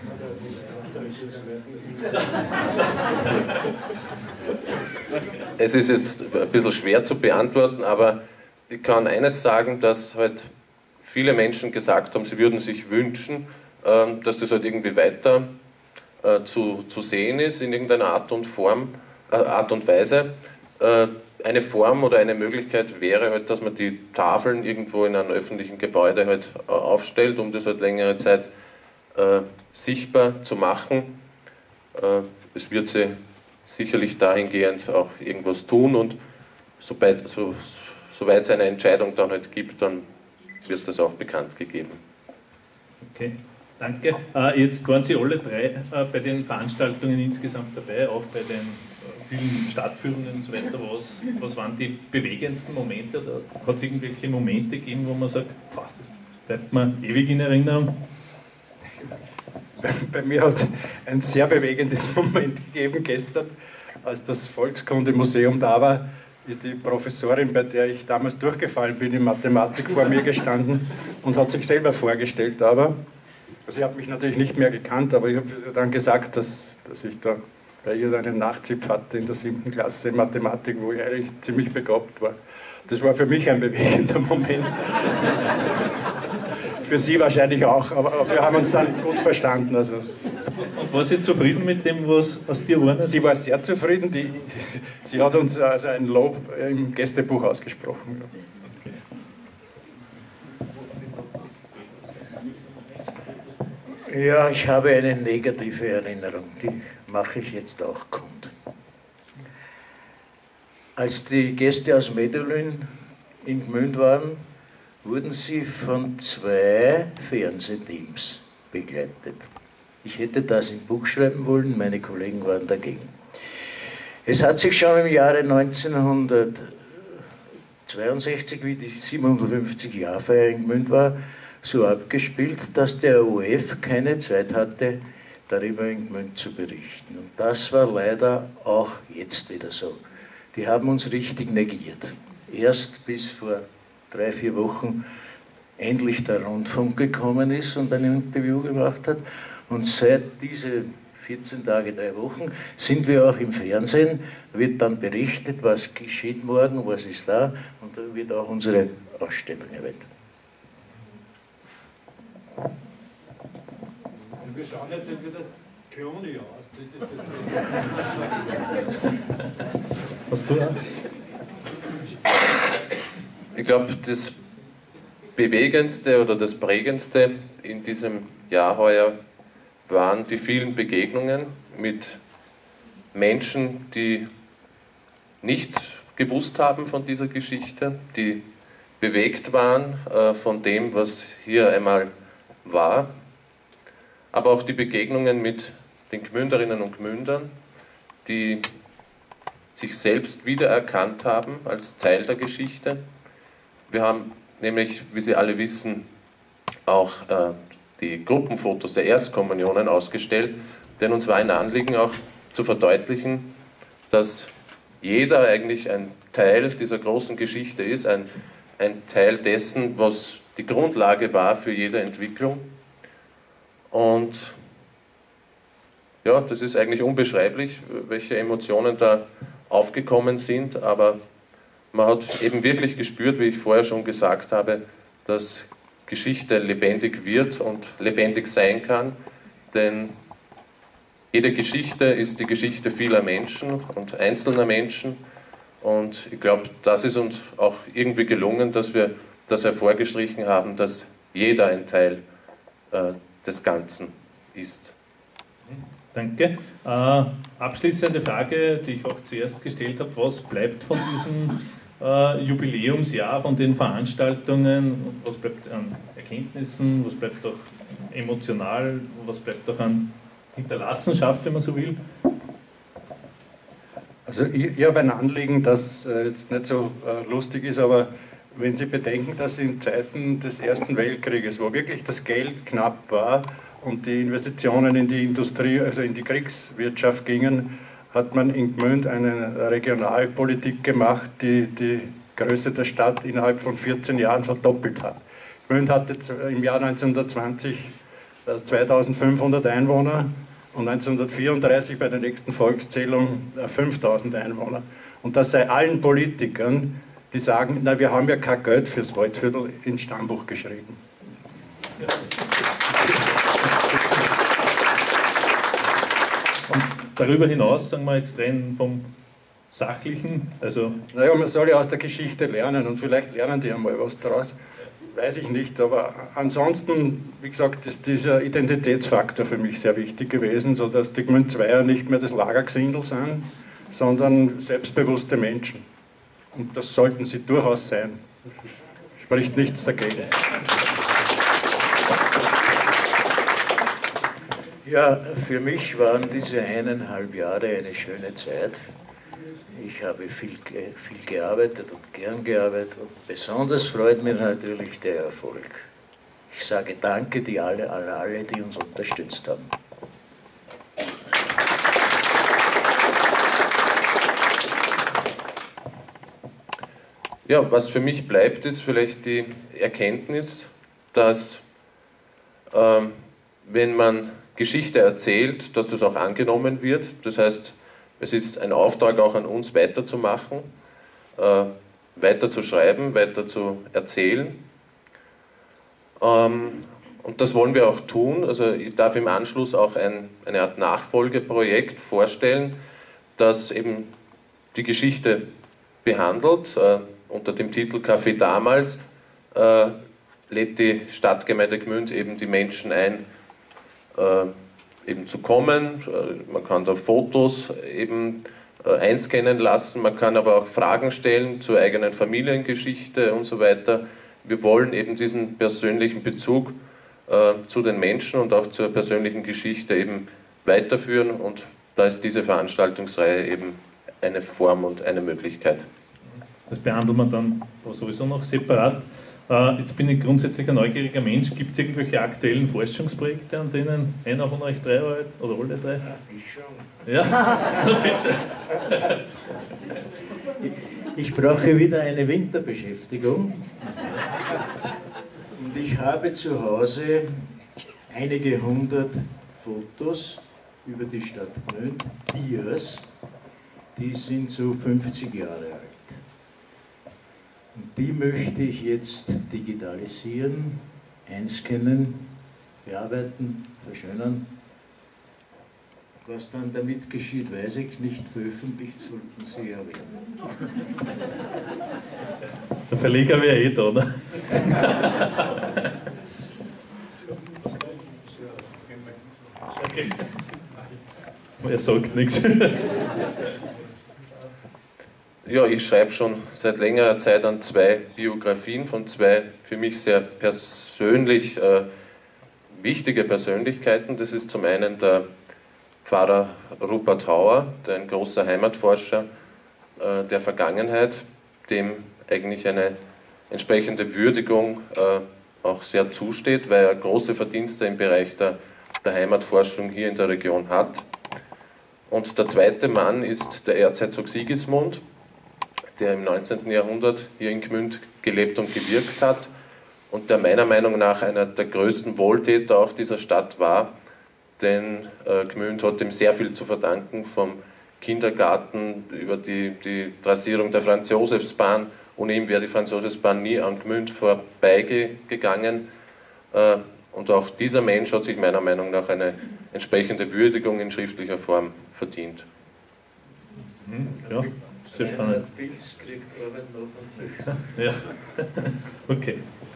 [SPEAKER 15] Es ist jetzt ein bisschen schwer zu beantworten, aber ich kann eines sagen, dass halt viele Menschen gesagt haben, sie würden sich wünschen, dass das halt irgendwie weiter zu, zu sehen ist in irgendeiner Art und Form, äh, Art und Weise. Äh, eine Form oder eine Möglichkeit wäre halt, dass man die Tafeln irgendwo in einem öffentlichen Gebäude halt äh, aufstellt, um das halt längere Zeit äh, sichtbar zu machen. Äh, es wird sie sicherlich dahingehend auch irgendwas tun, und sobald, so, soweit es eine Entscheidung dann halt gibt, dann wird das auch bekannt gegeben.
[SPEAKER 2] Okay. Danke. Jetzt waren Sie alle drei bei den Veranstaltungen insgesamt dabei, auch bei den vielen Stadtführungen und so weiter. Was, was waren die bewegendsten Momente? Hat es irgendwelche Momente gegeben, wo man sagt, das bleibt mir ewig in Erinnerung?
[SPEAKER 14] Bei, bei mir hat es ein sehr bewegendes Moment gegeben gestern, als das Volkskundemuseum da war. Ist die Professorin, bei der ich damals durchgefallen bin in Mathematik, vor mir gestanden und hat sich selber vorgestellt. Aber sie hat mich natürlich nicht mehr gekannt, aber ich habe dann gesagt, dass, dass ich da bei ihr einen Nachzipf hatte in der siebten Klasse in Mathematik, wo ich eigentlich ziemlich begabt war. Das war für mich ein bewegender Moment. Für sie wahrscheinlich auch, aber wir haben uns dann gut verstanden. Also.
[SPEAKER 2] Und war sie zufrieden mit dem, was aus dir war?
[SPEAKER 14] Sie war sehr zufrieden. Die, sie hat uns also ein Lob im Gästebuch ausgesprochen.
[SPEAKER 13] Ja, ich habe eine negative Erinnerung, die mache ich jetzt auch kund. Als die Gäste aus Medellin in Gmünd waren, wurden sie von zwei Fernsehteams begleitet. Ich hätte das im Buch schreiben wollen, meine Kollegen waren dagegen. Es hat sich schon im Jahre neunzehnhundertzweiundsechzig, wie die siebenhundertfünfzig-Jahr-Feier in Gmünd war, so abgespielt, dass der O R F keine Zeit hatte, darüber in Gmünd zu berichten. Und das war leider auch jetzt wieder so. Die haben uns richtig negiert. Erst bis vor drei, vier Wochen endlich der Rundfunk gekommen ist und ein Interview gemacht hat. Und seit diese vierzehn Tage, drei Wochen sind wir auch im Fernsehen, wird dann berichtet, was geschieht morgen, was ist da, und dann wird auch unsere Ausstellung erwähnt.
[SPEAKER 14] Wir schauen nicht wieder Kloni aus. Das ist das.
[SPEAKER 2] Was du da?
[SPEAKER 15] Ich glaube, das Bewegendste oder das Prägendste in diesem Jahr heuer waren die vielen Begegnungen mit Menschen, die nichts gewusst haben von dieser Geschichte, die bewegt waren äh, von dem, was hier einmal war, aber auch die Begegnungen mit den Gmünderinnen und Gmündern, die sich selbst wiedererkannt haben als Teil der Geschichte. Wir haben nämlich, wie Sie alle wissen, auch äh, die Gruppenfotos der Erstkommunionen ausgestellt, denn uns war ein Anliegen auch zu verdeutlichen, dass jeder eigentlich ein Teil dieser großen Geschichte ist, ein, ein Teil dessen, was die Grundlage war für jede Entwicklung. Und ja, das ist eigentlich unbeschreiblich, welche Emotionen da aufgekommen sind, aber man hat eben wirklich gespürt, wie ich vorher schon gesagt habe, dass Geschichte lebendig wird und lebendig sein kann, denn jede Geschichte ist die Geschichte vieler Menschen und einzelner Menschen, Und ich glaube, das ist uns auch irgendwie gelungen, dass wir das hervorgestrichen haben, dass jeder ein Teil äh, des Ganzen ist.
[SPEAKER 2] Danke. Äh, abschließende Frage, die ich auch zuerst gestellt habe. Was bleibt von diesem äh, Jubiläumsjahr, von den Veranstaltungen? Was bleibt an Erkenntnissen? Was bleibt auch emotional? Was bleibt auch an Hinterlassenschaft, wenn man so will?
[SPEAKER 14] Also ich, ich habe ein Anliegen, das äh, jetzt nicht so äh, lustig ist, aber wenn Sie bedenken, dass in Zeiten des Ersten Weltkrieges, wo wirklich das Geld knapp war und die Investitionen in die Industrie, also in die Kriegswirtschaft gingen, hat man in Gmünd eine Regionalpolitik gemacht, die die Größe der Stadt innerhalb von vierzehn Jahren verdoppelt hat. Gmünd hatte im Jahr neunzehnhundertzwanzig zweitausendfünfhundert Einwohner und neunzehnhundertvierunddreißig bei der nächsten Volkszählung fünftausend Einwohner. Und das sei allen Politikern, die sagen, na, wir haben ja kein Geld fürs Waldviertel, ins Stammbuch geschrieben.
[SPEAKER 2] Ja. Und darüber hinaus, sagen wir jetzt rein vom Sachlichen, also...
[SPEAKER 14] Naja, man soll ja aus der Geschichte lernen und vielleicht lernen die einmal was daraus. Weiß ich nicht, aber ansonsten, wie gesagt, ist dieser Identitätsfaktor für mich sehr wichtig gewesen, sodass die Gmünd Zweier nicht mehr das Lagergesindel sind, sondern selbstbewusste Menschen. Und das sollten sie durchaus sein. Spricht nichts dagegen.
[SPEAKER 13] Ja, für mich waren diese eineinhalb Jahre eine schöne Zeit. Ich habe viel, viel gearbeitet und gern gearbeitet und besonders freut mich natürlich der Erfolg. Ich sage danke die alle, alle, alle, die uns unterstützt haben.
[SPEAKER 15] Ja, was für mich bleibt, ist vielleicht die Erkenntnis, dass ähm, wenn man Geschichte erzählt, dass das auch angenommen wird. Das heißt, es ist ein Auftrag auch an uns, weiterzumachen, äh, weiter zu schreiben, weiter zu erzählen. Ähm, und das wollen wir auch tun. Also ich darf im Anschluss auch ein, eine Art Nachfolgeprojekt vorstellen, das eben die Geschichte behandelt. Äh, unter dem Titel Café damals äh, lädt die Stadtgemeinde Gmünd eben die Menschen ein, äh, eben zu kommen. Man kann da Fotos eben äh, einscannen lassen, man kann aber auch Fragen stellen zur eigenen Familiengeschichte und so weiter. Wir wollen eben diesen persönlichen Bezug äh, zu den Menschen und auch zur persönlichen Geschichte eben weiterführen und da ist diese Veranstaltungsreihe eben eine Form und eine Möglichkeit.
[SPEAKER 2] Das behandeln wir dann sowieso noch separat. Jetzt bin ich grundsätzlich ein neugieriger Mensch. Gibt es irgendwelche aktuellen Forschungsprojekte, an denen einer von euch drei arbeitet? Oder alle drei?
[SPEAKER 13] Ja, ich schon.
[SPEAKER 2] Ja, bitte.
[SPEAKER 13] Ich brauche wieder eine Winterbeschäftigung. Und ich habe zu Hause einige hundert Fotos über die Stadt Gmünd, Dias, die sind so fünfzig Jahre alt. Und die möchte ich jetzt digitalisieren, einscannen, bearbeiten, verschönern. Was dann damit geschieht, weiß ich nicht. Veröffentlicht sollten sie ja werden.
[SPEAKER 2] Der Verleger wäre eh da, oder? Okay. Er sagt nichts.
[SPEAKER 15] Ja, ich schreibe schon seit längerer Zeit an zwei Biografien von zwei für mich sehr persönlich äh, wichtige Persönlichkeiten. Das ist zum einen der Pfarrer Rupert Hauer, der ein großer Heimatforscher äh, der Vergangenheit, dem eigentlich eine entsprechende Würdigung äh, auch sehr zusteht, weil er große Verdienste im Bereich der, der Heimatforschung hier in der Region hat. Und der zweite Mann ist der Erzherzog Sigismund, der im neunzehnten Jahrhundert hier in Gmünd gelebt und gewirkt hat und der meiner Meinung nach einer der größten Wohltäter auch dieser Stadt war, denn äh, Gmünd hat ihm sehr viel zu verdanken, vom Kindergarten über die, die Trassierung der Franz-Josefs-Bahn. Ohne ihn wäre die Franz-Josefs-Bahn nie an Gmünd vorbeigegangen. Äh, und auch dieser Mensch hat sich meiner Meinung nach eine entsprechende Würdigung in schriftlicher Form verdient.
[SPEAKER 2] Ja. sehr spannend.
[SPEAKER 13] Pilz kriegt Arbeit noch und nöcher.
[SPEAKER 2] Ja, okay.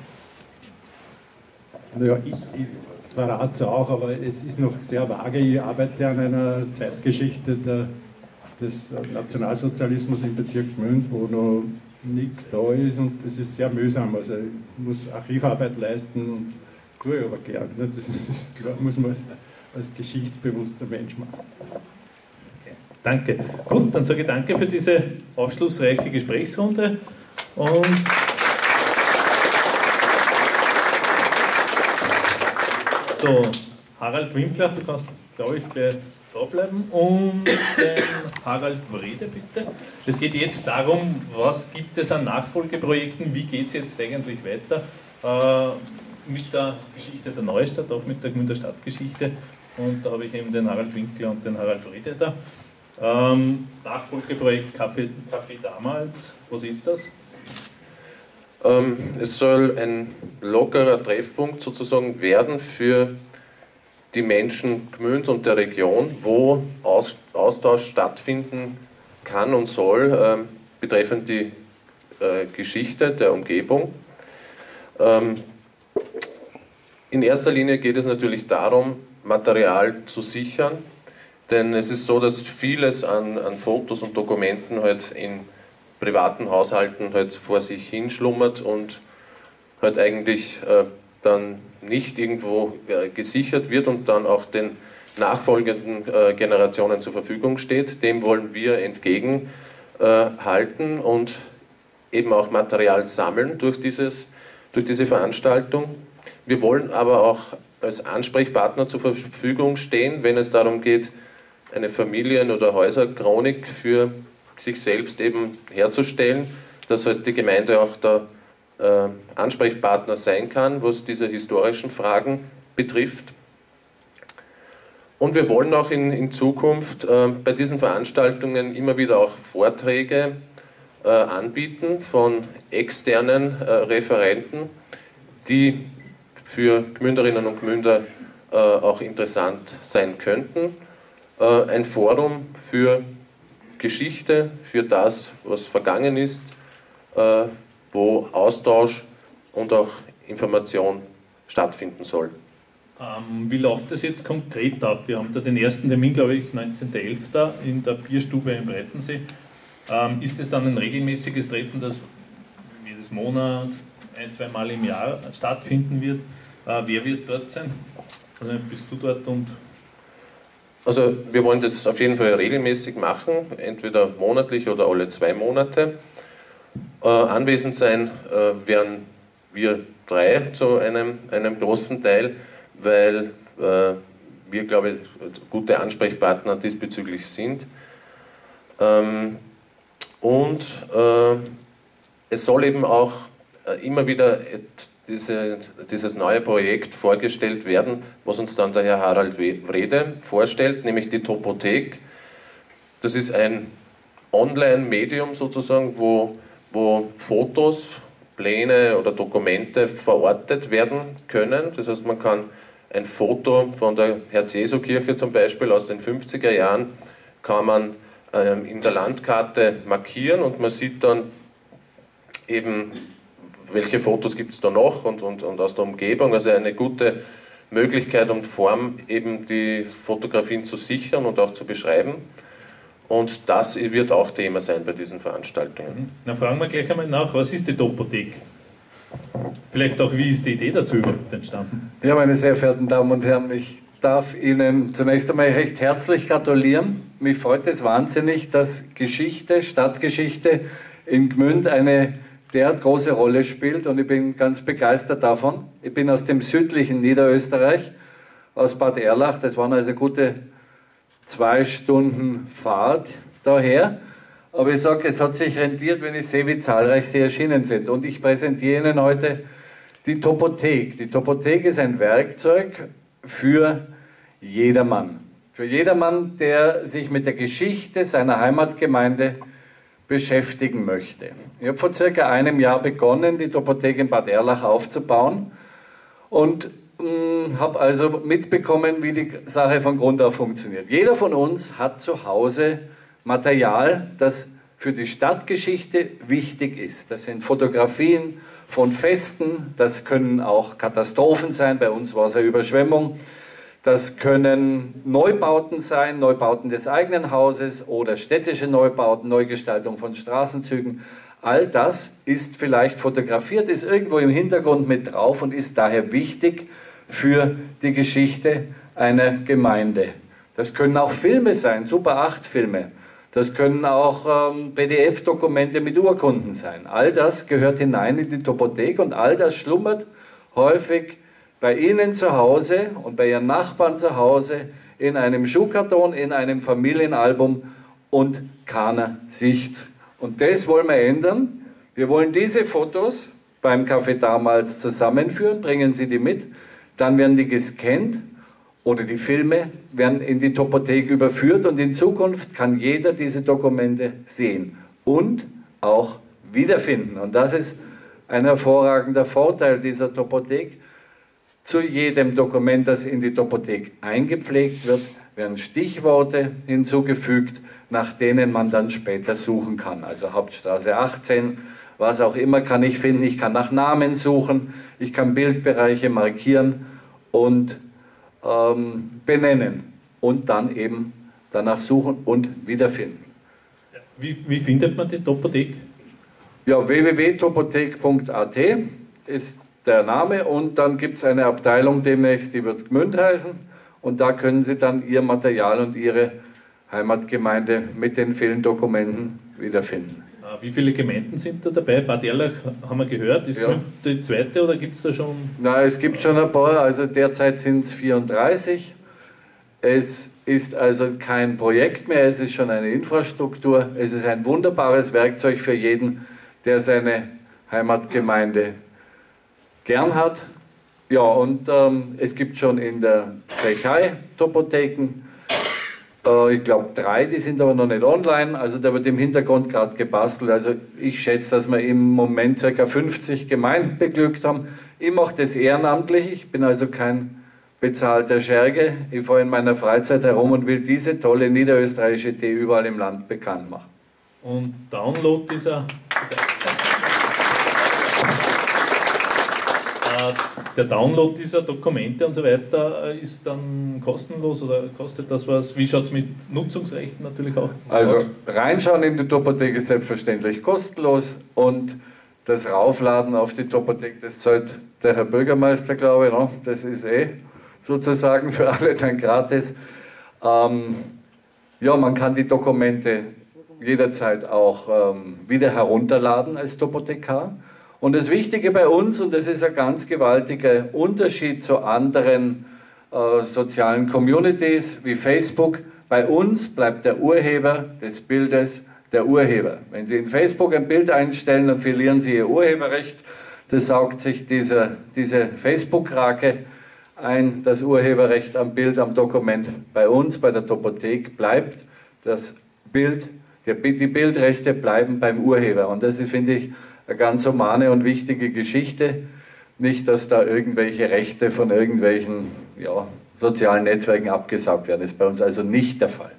[SPEAKER 14] Ja, ich, ich verrate es auch, aber es ist noch sehr vage. Ich arbeite an einer Zeitgeschichte der, des Nationalsozialismus im Bezirk Gmünd, wo noch nichts da ist und das ist sehr mühsam. Also ich muss Archivarbeit leisten und tue ich aber gern. Das ist, klar, muss man als, als geschichtsbewusster Mensch machen.
[SPEAKER 2] Okay. Danke. Gut, dann sage ich danke für diese aufschlussreiche Gesprächsrunde und so, Harald Winkler, du kannst, glaube ich, gleich da bleiben und den Harald Wrede bitte. Es geht jetzt darum, was gibt es an Nachfolgeprojekten, wie geht es jetzt eigentlich weiter äh, mit der Geschichte der Neustadt, auch mit der Gmünder Stadtgeschichte, und da habe ich eben den Harald Winkler und den Harald Wrede da. Ähm, Nachfolgeprojekt Café, Café damals, was ist das?
[SPEAKER 15] Ähm, es soll ein lockerer Treffpunkt sozusagen werden für die Menschen Gmünds und der Region, wo Aus Austausch stattfinden kann und soll, ähm, betreffend die äh, Geschichte der Umgebung. Ähm, in erster Linie geht es natürlich darum, Material zu sichern, denn es ist so, dass vieles an, an Fotos und Dokumenten halt in privaten Haushalten halt vor sich hinschlummert und halt eigentlich äh, dann nicht irgendwo äh, gesichert wird und dann auch den nachfolgenden äh, Generationen zur Verfügung steht. Dem wollen wir entgegenhalten äh, und eben auch Material sammeln durch, dieses, durch diese Veranstaltung. Wir wollen aber auch als Ansprechpartner zur Verfügung stehen, wenn es darum geht, eine Familien- oder Häuserchronik für sich selbst eben herzustellen, dass halt die Gemeinde auch der äh, Ansprechpartner sein kann, was diese historischen Fragen betrifft. Und wir wollen auch in, in Zukunft äh, bei diesen Veranstaltungen immer wieder auch Vorträge äh, anbieten von externen äh, Referenten, die für Gmünderinnen und Gmünder äh, auch interessant sein könnten. Äh, ein Forum für Geschichte, für das, was vergangen ist, äh, wo Austausch und auch Information stattfinden soll.
[SPEAKER 2] Ähm, wie läuft das jetzt konkret ab? Wir haben da den ersten Termin, glaube ich, neunzehnten elften in der Bierstube im Breitensee. Ähm, ist es dann ein regelmäßiges Treffen, das jedes Monat, ein, zwei Mal im Jahr stattfinden wird? Äh, wer wird dort sein? Also bist du dort und...
[SPEAKER 15] Also wir wollen das auf jeden Fall regelmäßig machen, entweder monatlich oder alle zwei Monate. Äh, anwesend sein äh, werden wir drei zu einem, einem großen Teil, weil äh, wir, glaube ich, gute Ansprechpartner diesbezüglich sind. Ähm, und äh, es soll eben auch äh, immer wieder Diese, dieses neue Projekt vorgestellt werden, was uns dann der Herr Harald Wrede vorstellt, nämlich die Topothek. Das ist ein Online-Medium sozusagen, wo, wo Fotos, Pläne oder Dokumente verortet werden können. Das heißt, man kann ein Foto von der Herz-Jesu-Kirche zum Beispiel aus den fünfziger Jahren kann man ähm, in der Landkarte markieren und man sieht dann eben, welche Fotos gibt es da noch und, und, und aus der Umgebung. Also eine gute Möglichkeit und Form, eben die Fotografien zu sichern und auch zu beschreiben. Und das wird auch Thema sein bei diesen Veranstaltungen.
[SPEAKER 2] Na, fragen wir gleich einmal nach, was ist die Topothek? Vielleicht auch, wie ist die Idee dazu überhaupt entstanden?
[SPEAKER 16] Ja, meine sehr verehrten Damen und Herren, ich darf Ihnen zunächst einmal recht herzlich gratulieren. Mich freut es wahnsinnig, dass Geschichte, Stadtgeschichte in Gmünd eine derart große Rolle spielt und ich bin ganz begeistert davon. Ich bin aus dem südlichen Niederösterreich, aus Bad Erlach, das waren also gute zwei Stunden Fahrt daher, aber ich sage, es hat sich rentiert, wenn ich sehe, wie zahlreich Sie erschienen sind und ich präsentiere Ihnen heute die Topothek. Die Topothek ist ein Werkzeug für jedermann, für jedermann, der sich mit der Geschichte seiner Heimatgemeinde beschäftigen möchte. Ich habe vor circa einem Jahr begonnen, die Topothek in Bad Erlach aufzubauen und mh, habe also mitbekommen, wie die Sache von Grund auf funktioniert. Jeder von uns hat zu Hause Material, das für die Stadtgeschichte wichtig ist. Das sind Fotografien von Festen, das können auch Katastrophen sein, bei uns war es eine Überschwemmung, das können Neubauten sein, Neubauten des eigenen Hauses oder städtische Neubauten, Neugestaltung von Straßenzügen. All das ist vielleicht fotografiert, ist irgendwo im Hintergrund mit drauf und ist daher wichtig für die Geschichte einer Gemeinde. Das können auch Filme sein, Super acht Filme. Das können auch ähm, P D F-Dokumente mit Urkunden sein. All das gehört hinein in die Topothek und all das schlummert häufig bei Ihnen zu Hause und bei Ihren Nachbarn zu Hause in einem Schuhkarton, in einem Familienalbum und keiner sieht's. Und das wollen wir ändern. Wir wollen diese Fotos beim Café damals zusammenführen, bringen Sie die mit, dann werden die gescannt oder die Filme werden in die Topothek überführt und in Zukunft kann jeder diese Dokumente sehen und auch wiederfinden. Und das ist ein hervorragender Vorteil dieser Topothek. Zu jedem Dokument, das in die Topothek eingepflegt wird, werden Stichworte hinzugefügt, nach denen man dann später suchen kann. Also Hauptstraße achtzehn, was auch immer kann ich finden. Ich kann nach Namen suchen, ich kann Bildbereiche markieren und ähm, benennen und dann eben danach suchen und wiederfinden.
[SPEAKER 2] Wie, wie findet man die Topothek?
[SPEAKER 16] Ja, w w w punkt topothek punkt a t ist der Name und dann gibt es eine Abteilung demnächst, die wird Gmünd heißen und da können Sie dann Ihr Material und Ihre Heimatgemeinde mit den vielen Dokumenten wiederfinden.
[SPEAKER 2] Wie viele Gemeinden sind da dabei? Bad Erlach haben wir gehört, ist
[SPEAKER 16] ja.
[SPEAKER 2] die zweite oder gibt es da schon?
[SPEAKER 16] Na, es gibt schon ein paar, also derzeit sind es vierunddreißig. Es ist also kein Projekt mehr, es ist schon eine Infrastruktur. Es ist ein wunderbares Werkzeug für jeden, der seine Heimatgemeinde gern hat. Ja, und ähm, es gibt schon in der Tschechei Topotheken. Äh, ich glaube drei, die sind aber noch nicht online. Also da wird im Hintergrund gerade gebastelt. Also ich schätze, dass wir im Moment ca. fünfzig Gemeinden beglückt haben. Ich mache das ehrenamtlich. Ich bin also kein bezahlter Scherge. Ich fahre in meiner Freizeit herum und will diese tolle niederösterreichische Tee überall im Land bekannt machen.
[SPEAKER 2] Und Download dieser... Der Download dieser Dokumente und so weiter ist dann kostenlos oder kostet das was? Wie schaut es mit Nutzungsrechten natürlich auch
[SPEAKER 16] also,
[SPEAKER 2] aus?
[SPEAKER 16] Also reinschauen in die Topothek ist selbstverständlich kostenlos und das Raufladen auf die Topothek, das zahlt der Herr Bürgermeister, glaube ich, no? Das ist eh sozusagen für alle dann gratis. Ähm, ja, man kann die Dokumente jederzeit auch ähm, wieder herunterladen als Topothekar. Und das Wichtige bei uns, und das ist ein ganz gewaltiger Unterschied zu anderen äh, sozialen Communities wie Facebook, bei uns bleibt der Urheber des Bildes der Urheber. Wenn Sie in Facebook ein Bild einstellen, dann verlieren Sie Ihr Urheberrecht. Das saugt sich diese, diese Facebook-Krake ein, das Urheberrecht am Bild, am Dokument. Bei uns, bei der Topothek, bleibt das Bild, die Bildrechte bleiben beim Urheber. Und das ist, finde ich, eine ganz humane und wichtige Geschichte. Nicht, dass da irgendwelche Rechte von irgendwelchen ja, sozialen Netzwerken abgesaugt werden. Das ist bei uns also nicht der Fall.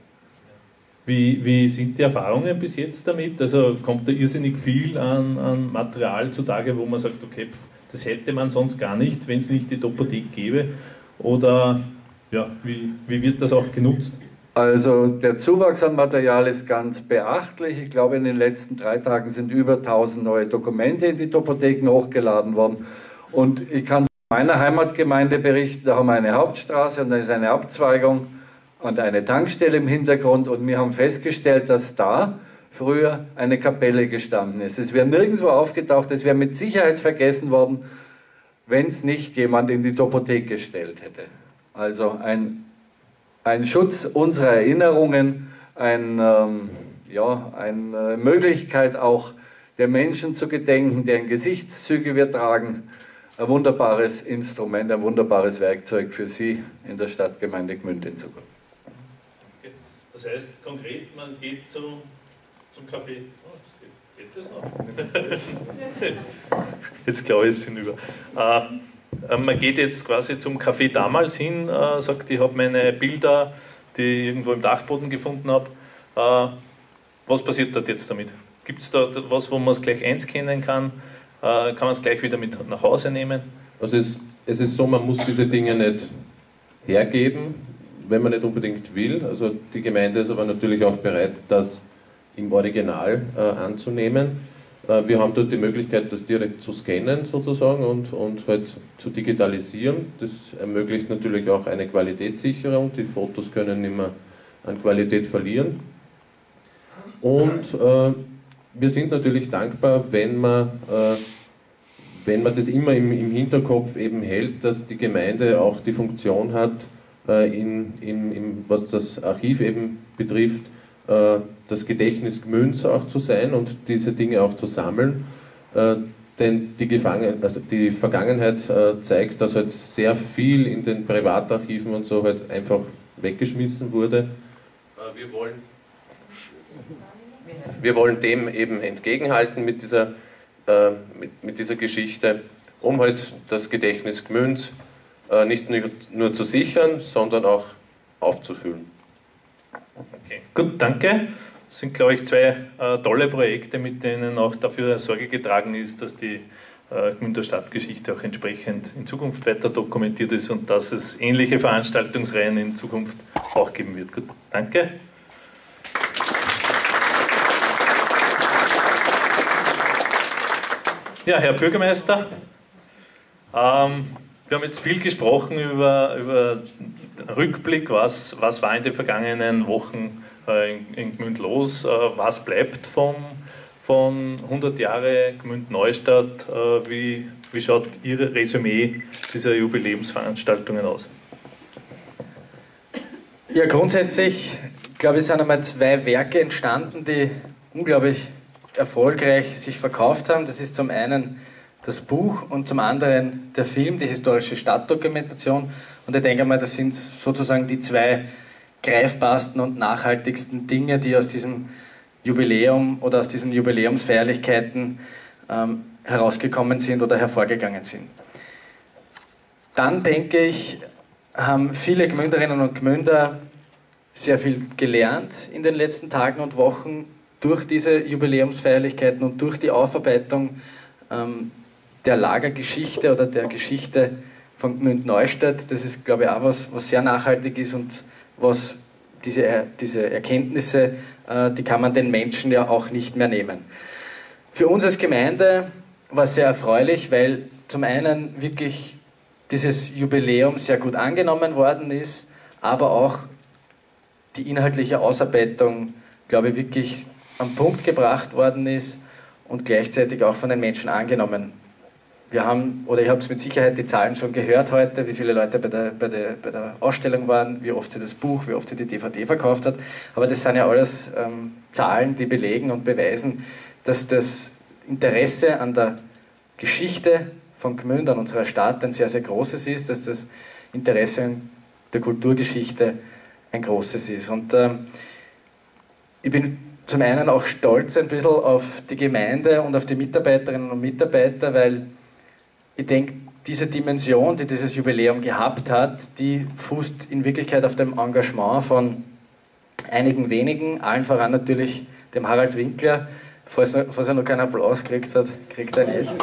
[SPEAKER 2] Wie, wie sind die Erfahrungen bis jetzt damit? Also kommt da irrsinnig viel an, an Material zutage, wo man sagt, okay, pf, das hätte man sonst gar nicht, wenn es nicht die Topothek gäbe? Oder ja, wie, wie wird das auch genutzt?
[SPEAKER 16] Also der Zuwachs an Material ist ganz beachtlich. Ich glaube, in den letzten drei Tagen sind über tausend neue Dokumente in die Topotheken hochgeladen worden. Und ich kann meiner Heimatgemeinde berichten, da haben wir eine Hauptstraße und da ist eine Abzweigung und eine Tankstelle im Hintergrund. Und wir haben festgestellt, dass da früher eine Kapelle gestanden ist. Es wäre nirgendwo aufgetaucht, es wäre mit Sicherheit vergessen worden, wenn es nicht jemand in die Topothek gestellt hätte. Also ein Ein Schutz unserer Erinnerungen, ein, ähm, ja, eine Möglichkeit auch der Menschen zu gedenken, deren Gesichtszüge wir tragen. Ein wunderbares Instrument, ein wunderbares Werkzeug für Sie in der Stadtgemeinde Gmünd in Zukunft.
[SPEAKER 2] Okay. Das heißt konkret, man geht zu, zum Café. Oh, geht, geht das noch? Jetzt glaube ich, es hinüber. Äh, Man geht jetzt quasi zum Café damals hin, äh, sagt, ich habe meine Bilder, die ich irgendwo im Dachboden gefunden habe, äh, was passiert dort jetzt damit? Gibt es da was, wo man es gleich einscannen kann? Äh, kann man es gleich wieder mit nach Hause nehmen?
[SPEAKER 15] Also es, es ist so, man muss diese Dinge nicht hergeben, wenn man nicht unbedingt will. Also die Gemeinde ist aber natürlich auch bereit, das im Original äh, anzunehmen. Äh, wir haben dort die Möglichkeit, das direkt zu scannen sozusagen und, und halt zu digitalisieren. Das ermöglicht natürlich auch eine Qualitätssicherung. Die Fotos können immer an Qualität verlieren. Und äh, wir sind natürlich dankbar, wenn man, äh, wenn man das immer im, im Hinterkopf eben hält, dass die Gemeinde auch die Funktion hat, äh, in, in, in, was das Archiv eben betrifft, äh, das Gedächtnis Gmünds auch zu sein und diese Dinge auch zu sammeln. Äh, denn die, Gefangen, also die Vergangenheit äh, zeigt, dass halt sehr viel in den Privatarchiven und so halt einfach weggeschmissen wurde. Äh, wir wollen Wir wollen dem eben entgegenhalten mit dieser, äh, mit, mit dieser Geschichte, um halt das Gedächtnis Gmünds äh, nicht nur, nur zu sichern, sondern auch aufzufüllen.
[SPEAKER 2] Okay. Gut, danke. Das sind, glaube ich, zwei äh, tolle Projekte, mit denen auch dafür Sorge getragen ist, dass die äh, Gmünder Stadtgeschichte auch entsprechend in Zukunft weiter dokumentiert ist und dass es ähnliche Veranstaltungsreihen in Zukunft auch geben wird. Gut, danke. Ja, Herr Bürgermeister, ähm, wir haben jetzt viel gesprochen über, über den Rückblick, was, was war in den vergangenen Wochen äh, in, in Gmünd los, äh, was bleibt vom, von hundert Jahre Gmünd Neustadt, äh, wie, wie schaut Ihr Resümee dieser Jubiläumsveranstaltungen aus?
[SPEAKER 1] Ja, grundsätzlich, glaube ich, sind einmal zwei Werke entstanden, die unglaublich erfolgreich sich verkauft haben. Das ist zum einen das Buch und zum anderen der Film, die historische Stadtdokumentation. Und ich denke mal, das sind sozusagen die zwei greifbarsten und nachhaltigsten Dinge, die aus diesem Jubiläum oder aus diesen Jubiläumsfeierlichkeiten ähm, herausgekommen sind oder hervorgegangen sind. Dann denke ich, haben viele Gmünderinnen und Gmünder sehr viel gelernt in den letzten Tagen und Wochen durch diese Jubiläumsfeierlichkeiten und durch die Aufarbeitung ähm, der Lagergeschichte oder der Geschichte von Gmünd Neustadt. Das ist, glaube ich, auch was, was sehr nachhaltig ist und was diese, diese Erkenntnisse, äh, die kann man den Menschen ja auch nicht mehr nehmen. Für uns als Gemeinde war es sehr erfreulich, weil zum einen wirklich dieses Jubiläum sehr gut angenommen worden ist, aber auch die inhaltliche Ausarbeitung, glaube ich, wirklich am Punkt gebracht worden ist und gleichzeitig auch von den Menschen angenommen. Wir haben, oder ihr habt mit Sicherheit die Zahlen schon gehört heute, wie viele Leute bei der, bei, der, bei der Ausstellung waren, wie oft sie das Buch, wie oft sie die D V D verkauft hat. Aber das sind ja alles ähm, Zahlen, die belegen und beweisen, dass das Interesse an der Geschichte von Gmünd, an unserer Stadt, ein sehr, sehr großes ist, dass das Interesse an der Kulturgeschichte ein großes ist. Und ähm, ich bin zum einen auch stolz ein bisschen auf die Gemeinde und auf die Mitarbeiterinnen und Mitarbeiter, weil ich denke, diese Dimension, die dieses Jubiläum gehabt hat, die fußt in Wirklichkeit auf dem Engagement von einigen wenigen, allen voran natürlich dem Harald Winkler. Falls er, falls er noch keinen Applaus gekriegt hat, kriegt er ihn jetzt.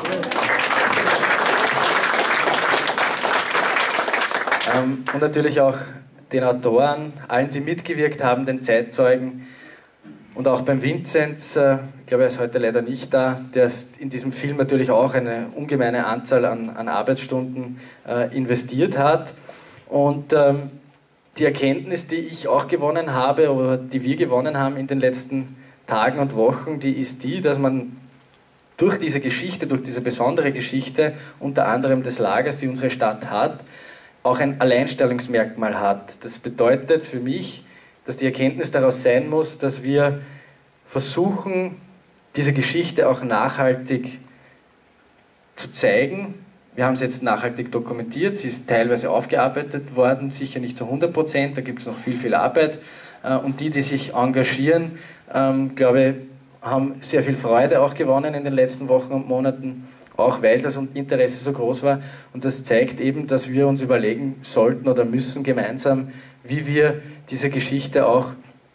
[SPEAKER 1] ähm, und natürlich auch den Autoren, allen, die mitgewirkt haben, den Zeitzeugen. Und auch beim Vinzenz, äh, ich glaube, er ist heute leider nicht da, der in diesem Film natürlich auch eine ungemeine Anzahl an, an Arbeitsstunden äh, investiert hat. Und ähm, die Erkenntnis, die ich auch gewonnen habe, oder die wir gewonnen haben in den letzten Tagen und Wochen, die ist die, dass man durch diese Geschichte, durch diese besondere Geschichte, unter anderem des Lagers, die unsere Stadt hat, auch ein Alleinstellungsmerkmal hat. Das bedeutet für mich, dass die Erkenntnis daraus sein muss, dass wir versuchen, diese Geschichte auch nachhaltig zu zeigen. Wir haben sie jetzt nachhaltig dokumentiert, sie ist teilweise aufgearbeitet worden, sicher nicht zu hundert Prozent, da gibt es noch viel, viel Arbeit. Und die, die sich engagieren, ähm, glaube ich, haben sehr viel Freude auch gewonnen in den letzten Wochen und Monaten, auch weil das Interesse so groß war. Und das zeigt eben, dass wir uns überlegen sollten oder müssen gemeinsam, wie wir diese Geschichte auch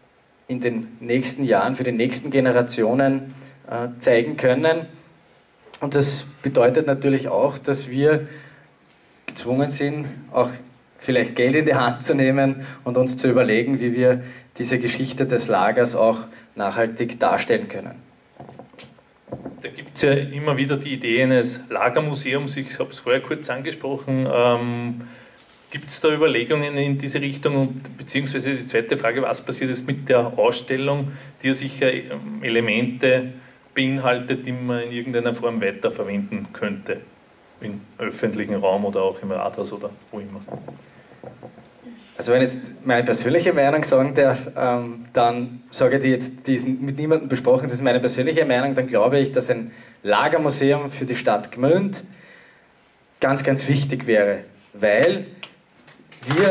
[SPEAKER 1] in den nächsten Jahren für die nächsten Generationen äh, zeigen können. Und das bedeutet natürlich auch, dass wir gezwungen sind, auch vielleicht Geld in die Hand zu nehmen und uns zu überlegen, wie wir diese Geschichte des Lagers auch nachhaltig darstellen können.
[SPEAKER 2] Da gibt es ja immer wieder die Idee eines Lagermuseums, ich habe es vorher kurz angesprochen. Ähm, gibt es da Überlegungen in diese Richtung? Und beziehungsweise die zweite Frage, was passiert ist mit der Ausstellung, die ja sicher Elemente beinhaltet, die man in irgendeiner Form weiterverwenden könnte, im öffentlichen Raum oder auch im Rathaus oder wo immer?
[SPEAKER 1] Also wenn ich jetzt meine persönliche Meinung sagen darf, ähm, dann sage ich die jetzt, die ist mit niemandem besprochen, das ist meine persönliche Meinung, dann glaube ich, dass ein Lagermuseum für die Stadt Gmünd ganz, ganz wichtig wäre, weil wir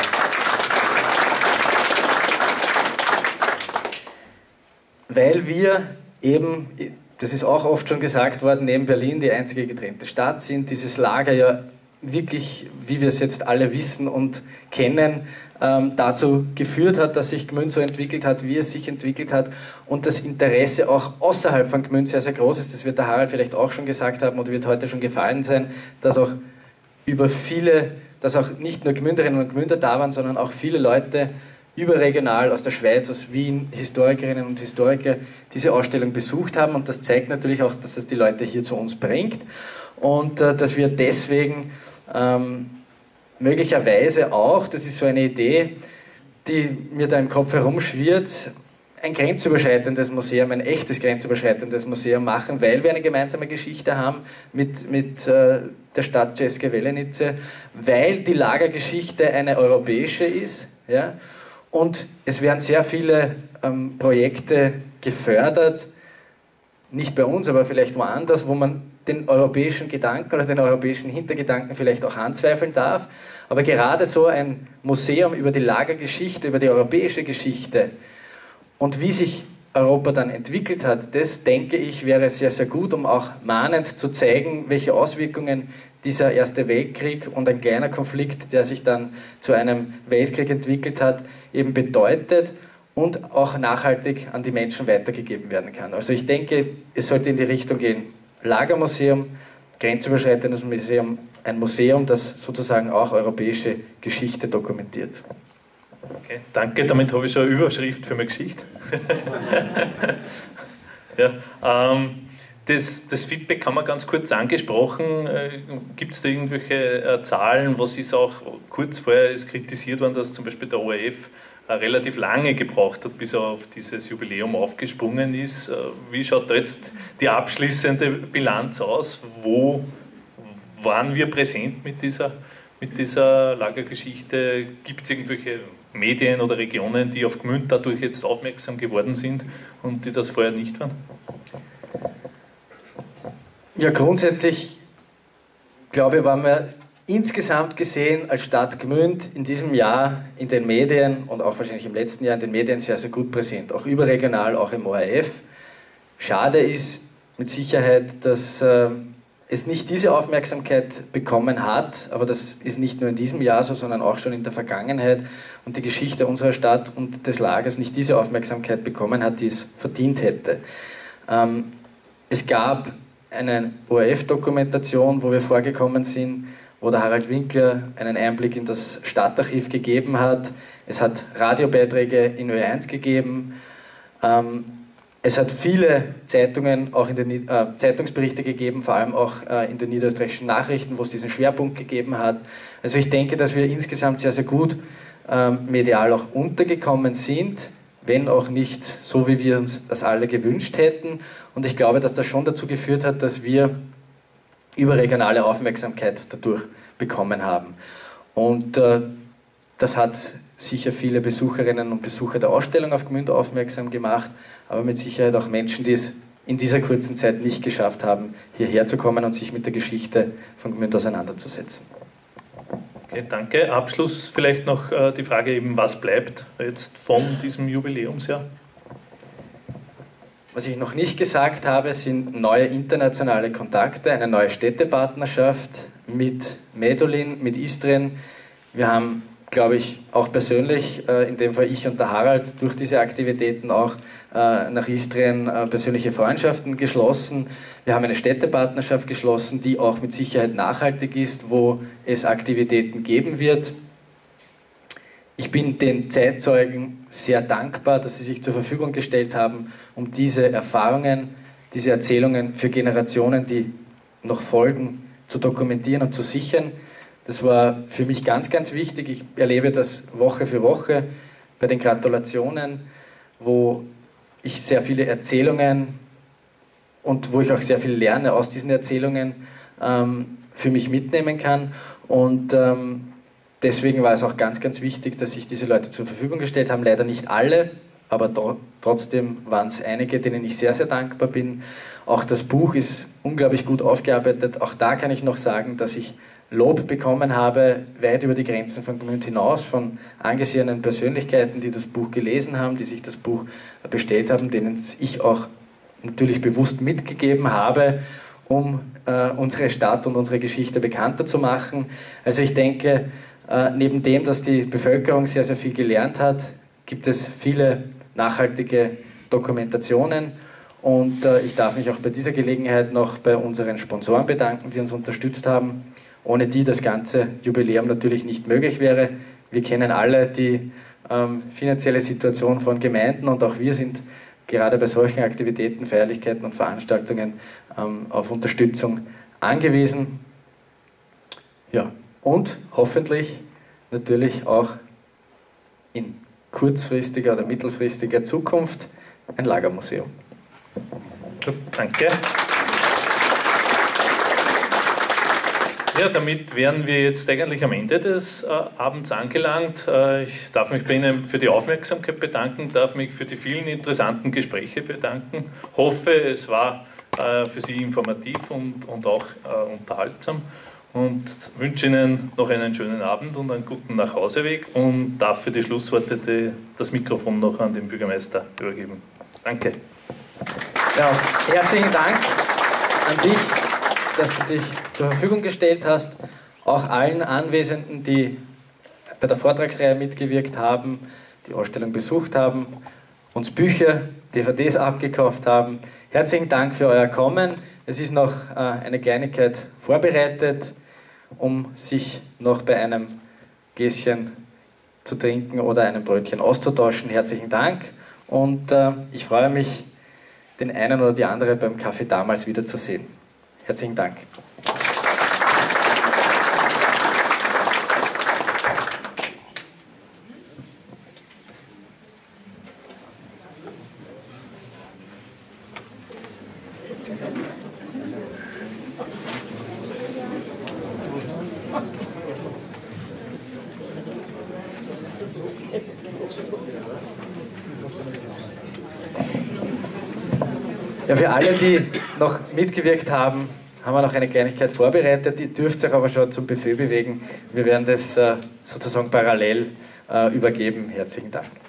[SPEAKER 1] weil wir eben, das ist auch oft schon gesagt worden, neben Berlin die einzige getrennte Stadt sind, dieses Lager ja wirklich, wie wir es jetzt alle wissen und kennen, ähm, dazu geführt hat, dass sich Gmünd so entwickelt hat, wie es sich entwickelt hat und das Interesse auch außerhalb von Gmünd sehr, sehr groß ist. Das wird der Harald vielleicht auch schon gesagt haben oder wird heute schon gefallen sein, dass auch über viele, dass auch nicht nur Gmünderinnen und Gmünder da waren, sondern auch viele Leute überregional aus der Schweiz, aus Wien, Historikerinnen und Historiker diese Ausstellung besucht haben und das zeigt natürlich auch, dass es die Leute hier zu uns bringt und äh, dass wir deswegen ähm, möglicherweise auch, das ist so eine Idee, die mir da im Kopf herumschwirrt, ein grenzüberschreitendes Museum, ein echtes grenzüberschreitendes Museum machen, weil wir eine gemeinsame Geschichte haben mit, mit äh, der Stadt České-Velenice, weil die Lagergeschichte eine europäische ist, ja, und es werden sehr viele ähm, Projekte gefördert, nicht bei uns, aber vielleicht woanders, wo man den europäischen Gedanken oder den europäischen Hintergedanken vielleicht auch anzweifeln darf. Aber gerade so ein Museum über die Lagergeschichte, über die europäische Geschichte und wie sich Europa dann entwickelt hat, das denke ich wäre sehr, sehr gut, um auch mahnend zu zeigen, welche Auswirkungen dieser Erste Weltkrieg und ein kleiner Konflikt, der sich dann zu einem Weltkrieg entwickelt hat, eben bedeutet und auch nachhaltig an die Menschen weitergegeben werden kann. Also ich denke, es sollte in die Richtung gehen, Lagermuseum, grenzüberschreitendes Museum, ein Museum, das sozusagen auch europäische Geschichte dokumentiert.
[SPEAKER 2] Okay, danke, damit habe ich schon eine Überschrift für meine Geschichte. ja, ähm, das, das Feedback haben wir ganz kurz angesprochen. Äh, Gibt es da irgendwelche äh, Zahlen, was ist auch, kurz vorher ist kritisiert worden, dass zum Beispiel der O R F äh, relativ lange gebraucht hat, bis er auf dieses Jubiläum aufgesprungen ist. Äh, wie schaut da jetzt die abschließende Bilanz aus? Wo waren wir präsent mit dieser, mit dieser Lagergeschichte? Gibt es irgendwelche Medien oder Regionen, die auf Gmünd dadurch jetzt aufmerksam geworden sind und die das vorher nicht waren?
[SPEAKER 1] Ja, grundsätzlich, glaube ich, waren wir insgesamt gesehen als Stadt Gmünd in diesem Jahr in den Medien und auch wahrscheinlich im letzten Jahr in den Medien sehr, sehr gut präsent, auch überregional, auch im O R F. Schade ist mit Sicherheit, dass äh, es nicht diese Aufmerksamkeit bekommen hat, aber das ist nicht nur in diesem Jahr so, sondern auch schon in der Vergangenheit und die Geschichte unserer Stadt und des Lagers nicht diese Aufmerksamkeit bekommen hat, die es verdient hätte. Ähm, es gab eine O R F-Dokumentation, wo wir vorgekommen sind, wo der Harald Winkler einen Einblick in das Stadtarchiv gegeben hat. Es hat Radiobeiträge in Ö eins gegeben. Ähm, es hat viele Zeitungen, auch in den, äh, Zeitungsberichte gegeben, vor allem auch äh, in den niederösterreichischen Nachrichten, wo es diesen Schwerpunkt gegeben hat. Also ich denke, dass wir insgesamt sehr, sehr gut ähm, medial auch untergekommen sind, wenn auch nicht so, wie wir uns das alle gewünscht hätten. Und ich glaube, dass das schon dazu geführt hat, dass wir überregionale Aufmerksamkeit dadurch bekommen haben. Und äh, das hat sicher viele Besucherinnen und Besucher der Ausstellung auf Gmünd aufmerksam gemacht, aber mit Sicherheit auch Menschen, die es in dieser kurzen Zeit nicht geschafft haben, hierher zu kommen und sich mit der Geschichte von Gmünd auseinanderzusetzen.
[SPEAKER 2] Okay, danke. Abschluss vielleicht noch äh, die Frage eben, was bleibt jetzt von diesem Jubiläumsjahr?
[SPEAKER 1] Was ich noch nicht gesagt habe, sind neue internationale Kontakte, eine neue Städtepartnerschaft mit Medulin, mit Istrien. Wir haben glaube ich, auch persönlich, äh, in dem Fall ich und der Harald, durch diese Aktivitäten auch äh, nach Istrien äh, persönliche Freundschaften geschlossen. Wir haben eine Städtepartnerschaft geschlossen, die auch mit Sicherheit nachhaltig ist, wo es Aktivitäten geben wird. Ich bin den Zeitzeugen sehr dankbar, dass sie sich zur Verfügung gestellt haben, um diese Erfahrungen, diese Erzählungen für Generationen, die noch folgen, zu dokumentieren und zu sichern. Das war für mich ganz, ganz wichtig. Ich erlebe das Woche für Woche bei den Gratulationen, wo ich sehr viele Erzählungen und wo ich auch sehr viel lerne aus diesen Erzählungen ähm, für mich mitnehmen kann. Und ähm, deswegen war es auch ganz, ganz wichtig, dass sich diese Leute zur Verfügung gestellt haben. Leider nicht alle, aber do, trotzdem waren es einige, denen ich sehr, sehr dankbar bin. Auch das Buch ist unglaublich gut aufgearbeitet. Auch da kann ich noch sagen, dass ich Lob bekommen habe, weit über die Grenzen von Gmünd hinaus, von angesehenen Persönlichkeiten, die das Buch gelesen haben, die sich das Buch bestellt haben, denen ich auch natürlich bewusst mitgegeben habe, um äh, unsere Stadt und unsere Geschichte bekannter zu machen. Also ich denke, äh, neben dem, dass die Bevölkerung sehr, sehr viel gelernt hat, gibt es viele nachhaltige Dokumentationen. Und äh, ich darf mich auch bei dieser Gelegenheit noch bei unseren Sponsoren bedanken, die uns unterstützt haben, ohne die das ganze Jubiläum natürlich nicht möglich wäre. Wir kennen alle die ähm, finanzielle Situation von Gemeinden und auch wir sind gerade bei solchen Aktivitäten, Feierlichkeiten und Veranstaltungen ähm, auf Unterstützung angewiesen. Ja, und hoffentlich natürlich auch in kurzfristiger oder mittelfristiger Zukunft ein Lagermuseum.
[SPEAKER 2] Gut, danke. Ja, damit wären wir jetzt eigentlich am Ende des äh, Abends angelangt. Äh, ich darf mich bei Ihnen für die Aufmerksamkeit bedanken, darf mich für die vielen interessanten Gespräche bedanken. Hoffe, es war äh, für Sie informativ und, und auch äh, unterhaltsam und wünsche Ihnen noch einen schönen Abend und einen guten Nachhauseweg und darf für die Schlussworte die, das Mikrofon noch an den Bürgermeister übergeben. Danke.
[SPEAKER 1] Ja, herzlichen Dank an dich, dass du dich zur Verfügung gestellt hast, auch allen Anwesenden, die bei der Vortragsreihe mitgewirkt haben, die Ausstellung besucht haben, uns Bücher, D V Ds abgekauft haben. Herzlichen Dank für euer Kommen. Es ist noch äh, eine Kleinigkeit vorbereitet, um sich noch bei einem Gläschen zu trinken oder einem Brötchen auszutauschen. Herzlichen Dank und äh, ich freue mich, den einen oder die andere beim Kaffee damals wiederzusehen. Herzlichen Dank. Ja, für alle, die noch mitgewirkt haben, haben wir noch eine Kleinigkeit vorbereitet. Ihr dürft euch aber schon zum Buffet bewegen. Wir werden das äh, sozusagen parallel äh, übergeben. Herzlichen Dank.